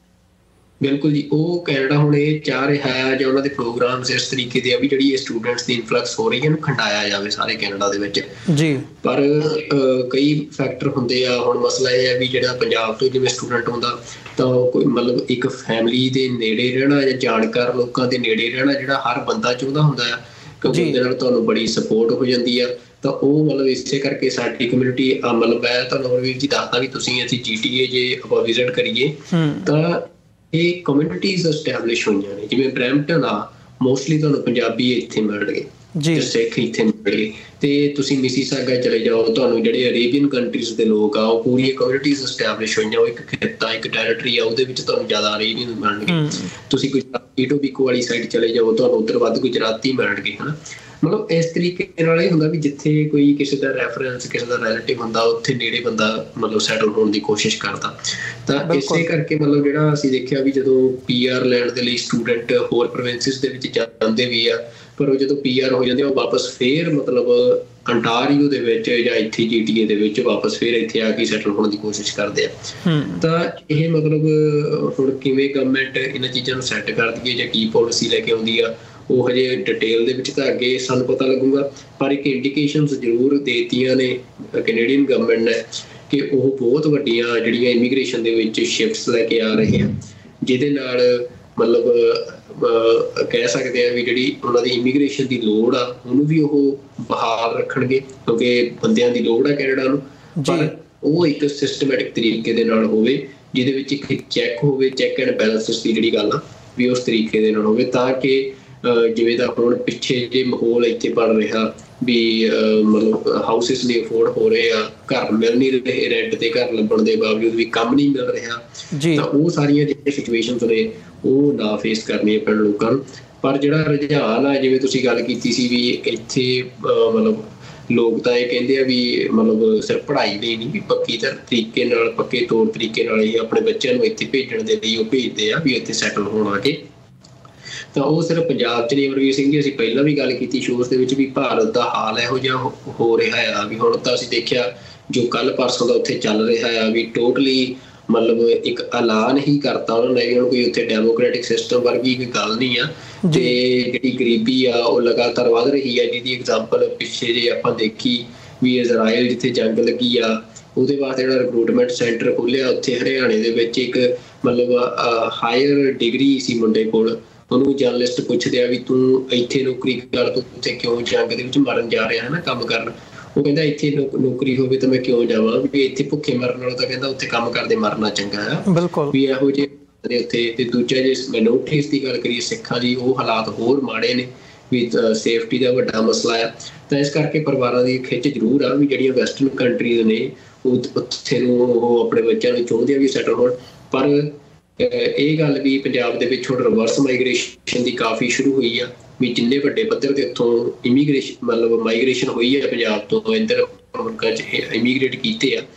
ਬਿਲਕੁਲ ਜੀ, ਉਹ ਕੈਨੇਡਾ ਹੁਣ ਇਹ ਚਾਹ ਰਿਹਾ ਹੈ ਜਾਂ ਉਹਨਾਂ ਦੇ ਪ੍ਰੋਗਰਾਮਸ ਇਸ ਤਰੀਕੇ ਦੇ ਆ ਵੀ ਜਿਹੜੀ ਇਹ ਸਟੂਡੈਂਟਸ ਦੀ ਇਨਫਲਕਸ ਹੋ ਰਹੀ ਹੈ ਇਹਨੂੰ ਖੰਡਾਇਆ ਜਾਵੇ ਸਾਰੇ ਕੈਨੇਡਾ ਦੇ ਵਿੱਚ ਜੀ। ਪਰ ਕਈ ਫੈਕਟਰ ਹੁੰਦੇ ਆ। ਹੁਣ ਮਸਲਾ ਇਹ ਹੈ ਵੀ ਜਿਹੜਾ ਪੰਜਾਬ ਤੋਂ ਜਿਵੇਂ ਸਟੂਡੈਂਟ ਹੁੰਦਾ ਤਾਂ ਕੋਈ ਮਤਲਬ ਇੱਕ ਫੈਮਿਲੀ ਦੇ ਨੇੜੇ ਰਹਿਣਾ ਜਾਂ ਜਾਣਕਾਰ ਲੋਕਾਂ ਦੇ ਨੇੜੇ ਰਹਿਣਾ ਜਿਹੜਾ ਹਰ ਬੰਦਾ ਚਾਹੁੰਦਾ ਹੁੰਦਾ ਆ, ਕਿਉਂਕਿ ਉਹਦੇ ਨਾਲ ਤੁਹਾਨੂੰ ਬੜੀ ਸਪੋਰਟ ਹੋ ਜਾਂਦੀ ਆ। ਤਾਂ ਉਹ ਮਤਲਬ ਇਸੇ ਕਰਕੇ ਸਾਡੀ ਕਮਿਊਨਿਟੀ ਮਤਲਬ ਮੈਂ ਤੁਹਾਨੂੰ ਵੀਰ ਜੀ ਦੱਸਦਾ ਵੀ ਤੁਸੀਂ ਅਸੀਂ ਜੀ ਟੀ ਏ ਜੇ ਆਪਾਂ ਵਿਜ਼ਿਟ ਕਰੀਏ ਤਾਂ ਇਹ ਕਮਿਊਨਿਟੀਜ਼ ਐਸਟੈਬਲਿਸ਼ ਹੋਈਆਂ ਨੇ। ਜਿਵੇਂ ਬਰੈਂਪਟਨ ਆ, ਮੋਸਟਲੀ ਤੁਹਾਨੂੰ ਪੰਜਾਬੀ ਇੱਥੇ ਮਿਲਣਗੇ ਜੀ, ਸਿੱਖ ਇੱਥੇ ਮਿਲਣਗੇ। ਤੇ ਤੁਸੀਂ ਮਿਸੀਸਾਗਾ ਚਲੇ ਜਾਓ, ਤੁਹਾਨੂੰ ਜਿਹੜੇ ਅਰੇਬੀਅਨ ਕੰਟਰੀਜ਼ ਦੇ ਲੋਕ ਆ ਉਹ ਪੂਰੀਆਂ ਕਮਿਊਨਿਟੀਜ਼ ਐਸਟੈਬਲਿਸ਼ ਹੋਈਆਂ। ਉਹ ਇੱਕ ਖੇਤਾ ਇੱਕ ਟੈਰੀਟਰੀ ਆ, ਉਹਦੇ ਵਿੱਚ ਤੁਹਾਨੂੰ ਜ਼ਿਆਦਾ ਅਰੇਬੀਅਨ ਮਿਲਣਗੇ। ਤੁਸੀਂ ਗੁਜਰਾਤੀ ਟੋਬੀਕੋ ਵਾਲੀ ਸਾਈਡ ਚਲੇ ਜਾਓ, ਤੁਹਾਨੂੰ ਉੱਧਰ ਵੱਧ ਗੁਜਰਾਤੀ ਮਿਲਣਗੇ ਹਨਾ। ਮਤਲਬ ਇਸ ਤਰੀਕੇ ਨਾਲ ਇਹ ਹੁੰਦਾ ਵੀ ਜਿੱਥੇ ਕੋਈ ਕਿਸੇ ਦਾ ਰੈਫਰੈਂਸ ਕਿਸੇ ਦਾ ਰਿਲੇਟਿਵ ਹੁੰਦਾ ਉੱਥੇ ਨੇੜੇ ਬੰਦਾ ਮਤਲਬ ਸੈਟਲ ਹੋਣ ਦੀ ਕੋਸ਼ਿਸ਼ ਕਰਦਾ। ਤਾਂ ਇਸੇ ਕਰਕੇ ਮਤਲਬ ਜਿਹੜਾ ਅਸੀਂ ਦੇਖਿਆ ਵੀ ਜਦੋਂ ਪੀ ਆਰ ਲੈਣ ਦੇ ਲਈ ਸਟੂਡੈਂਟ ਹੋਰ ਪ੍ਰੋਵਿੰਸਿਸ ਦੇ ਵਿੱਚ ਜਾਂਦੇ ਵੀ ਆ, ਪਰ ਉਹ ਜਦੋਂ ਪੀ ਆਰ ਹੋ ਜਾਂਦੇ ਉਹ ਵਾਪਸ ਫੇਰ ਮਤਲਬ ਅੰਟਾਰੀਓ ਦੇ ਵਿੱਚ ਜਾਂ ਇੱਥੇ ਜੀ ਟੀ ਏ ਦੇ ਵਿੱਚ ਵਾਪਸ ਫੇਰ ਇੱਥੇ ਆ ਕੇ ਸੈਟਲ ਹੋਣ ਦੀ ਕੋਸ਼ਿਸ਼ ਕਰਦੇ ਆ। ਤਾਂ ਇਹ ਮਤਲਬ ਹੁਣ ਕਿਵੇਂ ਗਵਰਨਮੈਂਟ ਇਹਨਾਂ ਚੀਜ਼ਾਂ ਨੂੰ ਸੈੱਟ ਕਰਦੀ ਹੈ ਜਾਂ ਕੀ ਪਾਲਿਸੀ ਲੈ ਕੇ ਆਉਂਦੀ ਆ ਉਹ ਹਜੇ ਡਿਟੇਲ ਦੇ ਵਿੱਚ ਤਾਂ ਅੱਗੇ ਸਾਨੂੰ ਪਤਾ ਲੱਗੂਗਾ। ਪਰ ਇੱਕ ਇੰਡੀਕੇਸ਼ਨਸ ਜ਼ਰੂਰ ਦੇਤੀਆਂ ਨੇ ਕੈਨੇਡੀਅਨ ਗਵਰਨਮੈਂਟ ਨੇ ਕਿ ਉਹ ਬਹੁਤ ਵੱਡੀਆਂ ਜਿਹੜੀਆਂ ਇਮੀਗ੍ਰੇਸ਼ਨ ਦੇ ਵਿੱਚ ਸ਼ਿਫਟਸ ਲੈ ਕੇ ਆ ਰਹੇ ਆ, ਜਿਹਦੇ ਨਾਲ ਮਤਲਬ ਕਹਿ ਸਕਦੇ ਆ ਵੀ ਜਿਹੜੀ ਉਹਨਾਂ ਦੀ ਇਮੀਗ੍ਰੇਸ਼ਨ ਦੀ ਲੋੜ ਆ ਉਹਨੂੰ ਵੀ ਉਹ ਬਹਾਲ ਰੱਖਣਗੇ, ਕਿਉਂਕਿ ਬੰਦਿਆਂ ਦੀ ਲੋੜ ਆ ਕੈਨੇਡਾ ਨੂੰ। ਪਰ ਉਹ ਇੱਕ ਸਿਸਟਮੈਟਿਕ ਤਰੀਕੇ ਦੇ ਨਾਲ ਹੋਵੇ ਜਿਹਦੇ ਵਿੱਚ ਇੱਕ ਚੈੱਕ ਹੋਵੇ, ਚੈੱਕ ਐਂਡ ਬੈਲੈਂਸਿਸ ਦੀ ਜਿਹੜੀ ਗੱਲ ਆ ਵੀ ਉਸ ਤਰੀਕੇ ਦੇ ਨਾਲ ਹੋਵੇ, ਤਾਂ ਕਿ ਜਿਵੇਂ ਦਾ ਹੁਣ ਪਿੱਛੇ ਜੇ ਮਾਹੌਲ ਇੱਥੇ ਬਣ ਰਿਹਾ ਵੀ ਮਤਲਬ ਹਾਊਸਿਸ ਨਹੀਂ ਅਫੋਰਡ ਹੋ ਰਹੇ ਆ, ਘਰ ਮਿਲ ਨਹੀਂ ਰਹੇ, ਰੈਂਟ ਤੇ ਘਰ ਲੱਭਣ ਦੇ ਬਾਵਜੂਦ ਵੀ ਕੰਮ ਨਹੀਂ ਮਿਲ ਰਿਹਾ, ਤਾਂ ਉਹ ਸਾਰੀਆਂ ਜਿਹੜੀਆਂ ਸਿਚੁਏਸ਼ਨਸ ਨੇ ਉਹ ਨਾ ਫੇਸ ਕਰਨੀਆਂ ਪੈਣ ਲੋਕਾਂ ਨੂੰ। ਪਰ ਜਿਹੜਾ ਰੁਝਾਨ ਆ ਜਿਵੇਂ ਤੁਸੀਂ ਗੱਲ ਕੀਤੀ ਸੀ ਵੀ ਇੱਥੇ ਮਤਲਬ ਲੋਕ ਤਾਂ ਇਹ ਕਹਿੰਦੇ ਆ ਵੀ ਮਤਲਬ ਸਿਰਫ ਪੜ੍ਹਾਈ ਲਈ ਨਹੀਂ ਵੀ ਪੱਕੀ ਤਰ੍ਹਾਂ ਤਰੀਕੇ ਨਾਲ ਪੱਕੇ ਤੌਰ ਤਰੀਕੇ ਨਾਲ ਹੀ ਆਪਣੇ ਬੱਚਿਆਂ ਨੂੰ ਇੱਥੇ ਭੇਜਣ ਦੇ ਲਈ ਉਹ ਭੇਜਦੇ ਆ ਵੀ ਇੱਥੇ ਸੈਟਲ ਹੋਣ ਆ ਕੇ। ਤਾਂ ਉਹ ਸਿਰਫ ਪੰਜਾਬ 'ਚ ਨਹੀਂ ਅਮਰਵੀਰ ਸਿੰਘ ਜੀ, ਅਸੀਂ ਪਹਿਲਾਂ ਵੀ ਗੱਲ ਕੀਤੀ ਸ਼ੋਅ ਦੇ ਵਿੱਚ ਵੀ ਭਾਰਤ ਦਾ ਹਾਲ ਇਹੋ ਜਿਹਾ ਹੋ ਰਿਹਾ ਆ ਵੀ ਹੁਣ ਤਾਂ ਅਸੀਂ ਦੇਖਿਆ ਜੋ ਕੱਲ੍ਹ ਪਰਸੋਂ ਦਾ ਉੱਥੇ ਚੱਲ ਰਿਹਾ ਆ ਵੀ ਟੋਟਲੀ ਮਤਲਬ ਇੱਕ ਐਲਾਨ ਹੀ ਕਰਤਾ ਉਹਨਾਂ ਨੇ ਵੀ ਹੁਣ ਕੋਈ ਉੱਥੇ ਡੈਮੋਕ੍ਰੈਟਿਕ ਸਿਸਟਮ ਵਰਗੀ ਕੋਈ ਗੱਲ ਨਹੀਂ ਆ ਤੇ ਜਿਹੜੀ ਗਰੀਬੀ ਆ ਉਹ ਲਗਾਤਾਰ ਵੱਧ ਰਹੀ ਆ, ਜਿਹਦੀ ਐਗਜ਼ਾਮਪਲ ਪਿੱਛੇ ਜੇ ਆਪਾਂ ਦੇਖੀ ਵੀ ਇਜ਼ਰਾਈਲ ਜਿੱਥੇ ਜੰਗ ਲੱਗੀ ਆ ਉਹਦੇ ਵਾਸਤੇ ਜਿਹੜਾ ਰਿਕਰੂਟਮੈਂਟ ਸੈਂਟਰ ਖੋਲ੍ਹਿਆ ਉੱਥੇ ਹਰਿਆਣੇ ਦੇ ਵਿੱਚ ਇੱਕ ਮਤਲਬ ਹਾਇਰ ਡਿਗਰੀ ਸੀ ਮੁੰਡੇ ਕੋਲ, ਉਹਨੂੰ ਜਰਨਲਿਸਟ ਪੁੱਛਦੇ ਆ ਵੀ ਤੂੰ ਇੱਥੇ ਨੌਕਰੀ ਕਰ, ਤੂੰ ਉੱਥੇ ਕਿਉਂ ਜੰਗ ਦੇ ਵਿੱਚ ਮਰਨ ਜਾ ਰਿਹਾ ਹੈ ਨਾ ਕੰਮ ਕਰਨ। ਉਹ ਕਹਿੰਦਾ ਇੱਥੇ ਨੌਕਰੀ ਹੋਵੇ ਤਾਂ ਮੈਂ ਕਿਉਂ ਜਾਵਾਂ, ਵੀ ਇੱਥੇ ਭੁੱਖੇ ਮਰਨ ਨਾਲੋਂ ਤਾਂ ਕਹਿੰਦਾ ਉੱਥੇ ਕੰਮ ਕਰਦੇ ਮਰਨਾ ਚੰਗਾ ਆ। ਬਿਲਕੁਲ ਵੀ ਇਹੋ ਜਿਹੇ ਉੱਥੇ। ਤੇ ਦੂਜਾ ਜੇ ਮਾਈਨੋਰਟੀਜ਼ ਦੀ ਗੱਲ ਕਰੀਏ ਸਿੱਖਾਂ ਦੀ, ਉਹ ਹਾਲਾਤ ਹੋਰ ਮਾੜੇ ਨੇ ਵੀ ਸੇਫਟੀ ਦਾ ਵੱਡਾ ਮਸਲਾ ਆ। ਤਾਂ ਇਸ ਕਰਕੇ ਪਰਿਵਾਰਾਂ ਦੀ ਖਿੱਚ ਜ਼ਰੂਰ ਆ ਵੀ ਜਿਹੜੀਆਂ ਵੈਸਟਰਨ ਕੰਟਰੀਜ਼ ਨੇ ਉਹ ਉੱਥੇ ਨੂੰ ਉਹ ਆਪਣੇ ਬੱਚਿਆਂ ਨੂੰ ਚਾਹੁੰਦੇ ਆ ਵੀ ਸੈਟਲ ਹੋਣ। ਪਰ ਇਹ ਗੱਲ ਵੀ ਪੰਜਾਬ ਦੇ ਵਿੱਚ ਹੁਣ ਰਿਵਰਸ ਮਾਈਗ੍ਰੇਸ਼ਨ ਦੀ ਕਾਫੀ ਸ਼ੁਰੂ ਹੋਈ ਆ ਵੀ ਜਿੰਨੇ ਵੱਡੇ ਪੱਧਰ ਤੇ ਇੱਥੋਂ ਇਮੀਗ੍ਰੇਸ਼ਨ ਮਤਲਬ ਮਾਈਗ੍ਰੇਸ਼ਨ ਹੋਈ ਹੈ ਪੰਜਾਬ ਤੋਂ ਇੱਧਰ ਮੁਲਕਾਂ 'ਚ ਇਮੀਗ੍ਰੇਟ ਕੀਤੇ ਆ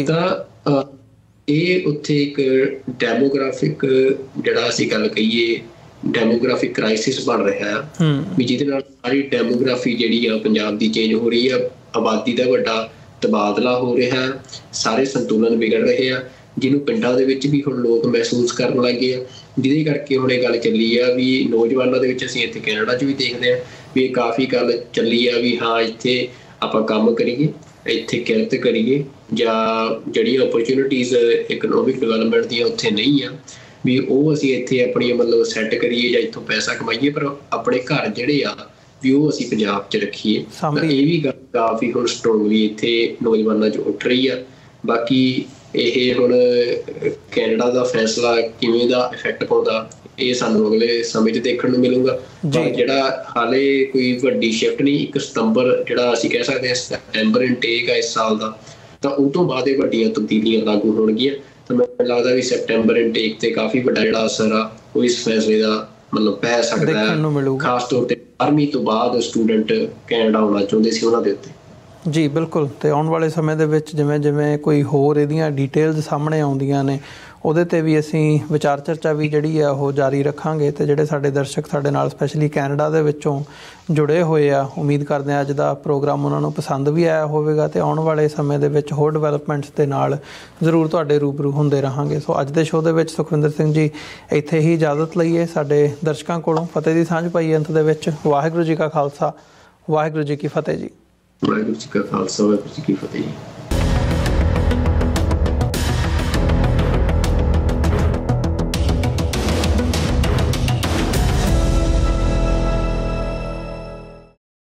ਤਾਂ ਇਹ ਉੱਥੇ ਇੱਕ ਡੈਮੋਗ੍ਰਾਫਿਕ ਜਿਹੜਾ ਅਸੀਂ ਗੱਲ ਕਹੀਏ ਡੈਮੋਗ੍ਰਾਫਿਕ ਕ੍ਰਾਈਸਿਸ ਬਣ ਰਿਹਾ ਆ ਵੀ ਜਿਹਦੇ ਨਾਲ ਸਾਰੀ ਡੈਮੋਗ੍ਰਾਫੀ ਜਿਹੜੀ ਆ ਪੰਜਾਬ ਦੀ ਚੇਂਜ ਹੋ ਰਹੀ ਆ, ਆਬਾਦੀ ਦਾ ਵੱਡਾ ਤਬਾਦਲਾ ਹੋ ਰਿਹਾ, ਸਾਰੇ ਸੰਤੁਲਨ ਵਿਗੜ ਰਹੇ ਆ ਜਿਹਨੂੰ ਪਿੰਡਾਂ ਦੇ ਵਿੱਚ ਵੀ ਹੁਣ ਲੋਕ ਮਹਿਸੂਸ ਕਰਨ ਲੱਗੇ ਆ, ਜਿਹਦੇ ਕਰਕੇ ਹੁਣ ਇਹ ਗੱਲ ਚੱਲੀ ਆ ਵੀ ਨੌਜਵਾਨਾਂ ਦੇ ਵਿੱਚ ਅਸੀਂ ਇੱਥੇ ਕੈਨੇਡਾ 'ਚ ਵੀ ਦੇਖਦੇ ਹਾਂ ਵੀ ਇਹ ਕਾਫੀ ਗੱਲ ਚੱਲੀ ਆ ਵੀ ਹਾਂ ਇੱਥੇ ਆਪਾਂ ਕੰਮ ਕਰੀਏ, ਇੱਥੇ ਕਿਰਤ ਕਰੀਏ ਜਾਂ ਜਿਹੜੀਆਂ ਓਪਰਚੁਨਿਟੀਜ਼ ਇਕਨੋਮਿਕ ਡਿਵੈਲਪਮੈਂਟ ਦੀਆਂ ਉੱਥੇ ਨਹੀਂ ਆ ਵੀ ਉਹ ਅਸੀਂ ਇੱਥੇ ਆਪਣੀ ਮਤਲਬ ਸੈੱਟ ਕਰੀਏ ਜਾਂ ਇੱਥੋਂ ਪੈਸਾ ਕਮਾਈਏ, ਪਰ ਆਪਣੇ ਘਰ ਜਿਹੜੇ ਆ ਵੀ ਉਹ ਅਸੀਂ ਪੰਜਾਬ 'ਚ ਰੱਖੀਏ। ਤਾਂ ਇਹ ਵੀ ਗੱਲ ਕਾਫੀ ਹੁਣ ਸਟਰੋਂਗਲੀ ਇੱਥੇ ਨੌਜਵਾਨਾਂ 'ਚ ਉੱਠ ਰਹੀ ਆ। ਬਾਕੀ ਇਹ ਹੁਣ ਕੈਨੇਡਾ ਦਾ ਫੈਸਲਾ ਕਿਵੇਂ ਦਾ ਇਫੈਕਟ ਪਾਉਂਦਾ ਇਹ ਸਾਨੂੰ ਅਗਲੇ ਸਮੇਂ 'ਚ ਦੇਖਣ ਨੂੰ ਮਿਲੂਗਾ। ਪਰ ਜਿਹੜਾ ਹਾਲੇ ਕੋਈ ਵੱਡੀ ਸ਼ਿਫਟ ਨਹੀਂ, ਇੱਕ ਸਤੰਬਰ ਜਿਹੜਾ ਅਸੀਂ ਕਹਿ ਸਕਦੇ ਹਾਂ ਸਤੰਬਰ ਇਨਟੇਕ ਆ ਇਸ ਸਾਲ ਦਾ, ਤਾਂ ਉਹ ਤੋਂ ਬਾਅਦ ਇਹ ਵੱਡੀਆਂ ਤਬਦੀਲੀਆਂ ਲਾਗੂ ਹੋਣਗੀਆਂ। ਤਾਂ ਮੈਨੂੰ ਲੱਗਦਾ ਵੀ ਸੈਪਟੈਂਬਰ ਇਨਟੇਕ ਤੇ ਕਾਫੀ ਵੱਡਾ ਜਿਹੜਾ ਅਸਰ ਆ ਉਹ ਇਸ ਫੈਸਲੇ ਦਾ ਮਤਲਬ ਪੈ ਸਕਦਾ ਹੈ, ਖਾਸ ਤੌਰ ਤੇ ਬਾਰਵੀਂ ਤੋਂ ਬਾਅਦ ਸਟੂਡੈਂਟ ਕੈਨੇਡਾ ਆਉਣਾ ਚਾਹੁੰਦੇ ਸੀ ਉਹਨਾਂ ਦੇ ਉੱਤੇ। ਜੀ ਬਿਲਕੁਲ। ਅਤੇ ਆਉਣ ਵਾਲੇ ਸਮੇਂ ਦੇ ਵਿੱਚ ਜਿਵੇਂ ਜਿਵੇਂ ਕੋਈ ਹੋਰ ਇਹਦੀਆਂ ਡੀਟੇਲਸ ਸਾਹਮਣੇ ਆਉਂਦੀਆਂ ਨੇ ਉਹਦੇ 'ਤੇ ਵੀ ਅਸੀਂ ਵਿਚਾਰ ਚਰਚਾ ਵੀ ਜਿਹੜੀ ਆ ਉਹ ਜਾਰੀ ਰੱਖਾਂਗੇ। ਅਤੇ ਜਿਹੜੇ ਸਾਡੇ ਦਰਸ਼ਕ ਸਾਡੇ ਨਾਲ ਸਪੈਸ਼ਲੀ ਕੈਨੇਡਾ ਦੇ ਵਿੱਚੋਂ ਜੁੜੇ ਹੋਏ ਆ, ਉਮੀਦ ਕਰਦੇ ਹਾਂ ਅੱਜ ਦਾ ਪ੍ਰੋਗਰਾਮ ਉਹਨਾਂ ਨੂੰ ਪਸੰਦ ਵੀ ਆਇਆ ਹੋਵੇਗਾ ਅਤੇ ਆਉਣ ਵਾਲੇ ਸਮੇਂ ਦੇ ਵਿੱਚ ਹੋਰ ਡਿਵੈਲਪਮੈਂਟਸ ਦੇ ਨਾਲ ਜ਼ਰੂਰ ਤੁਹਾਡੇ ਰੂਬਰੂ ਹੁੰਦੇ ਰਹਾਂਗੇ। ਸੋ ਅੱਜ ਦੇ ਸ਼ੋਅ ਦੇ ਵਿੱਚ ਸੁਖਵਿੰਦਰ ਸਿੰਘ ਜੀ ਇੱਥੇ ਹੀ ਇਜਾਜ਼ਤ ਲਈਏ, ਸਾਡੇ ਦਰਸ਼ਕਾਂ ਕੋਲੋਂ ਫਤਿਹ ਦੀ ਸਾਂਝ ਪਾਈ ਅੰਤ ਦੇ ਵਿੱਚ। ਵਾਹਿਗੁਰੂ ਜੀ ਕਾ ਖਾਲਸਾ, ਵਾਹਿਗੁਰੂ ਜੀ ਕੀ ਫਤਿਹ ਜੀ। ਵਾਹਿਗੁਰੂ ਜੀ ਕਾ ਖਾਲਸਾ, ਵਾਹਿਗੁਰੂ ਜੀ ਕੀ ਫਤਿਹ ਜੀ।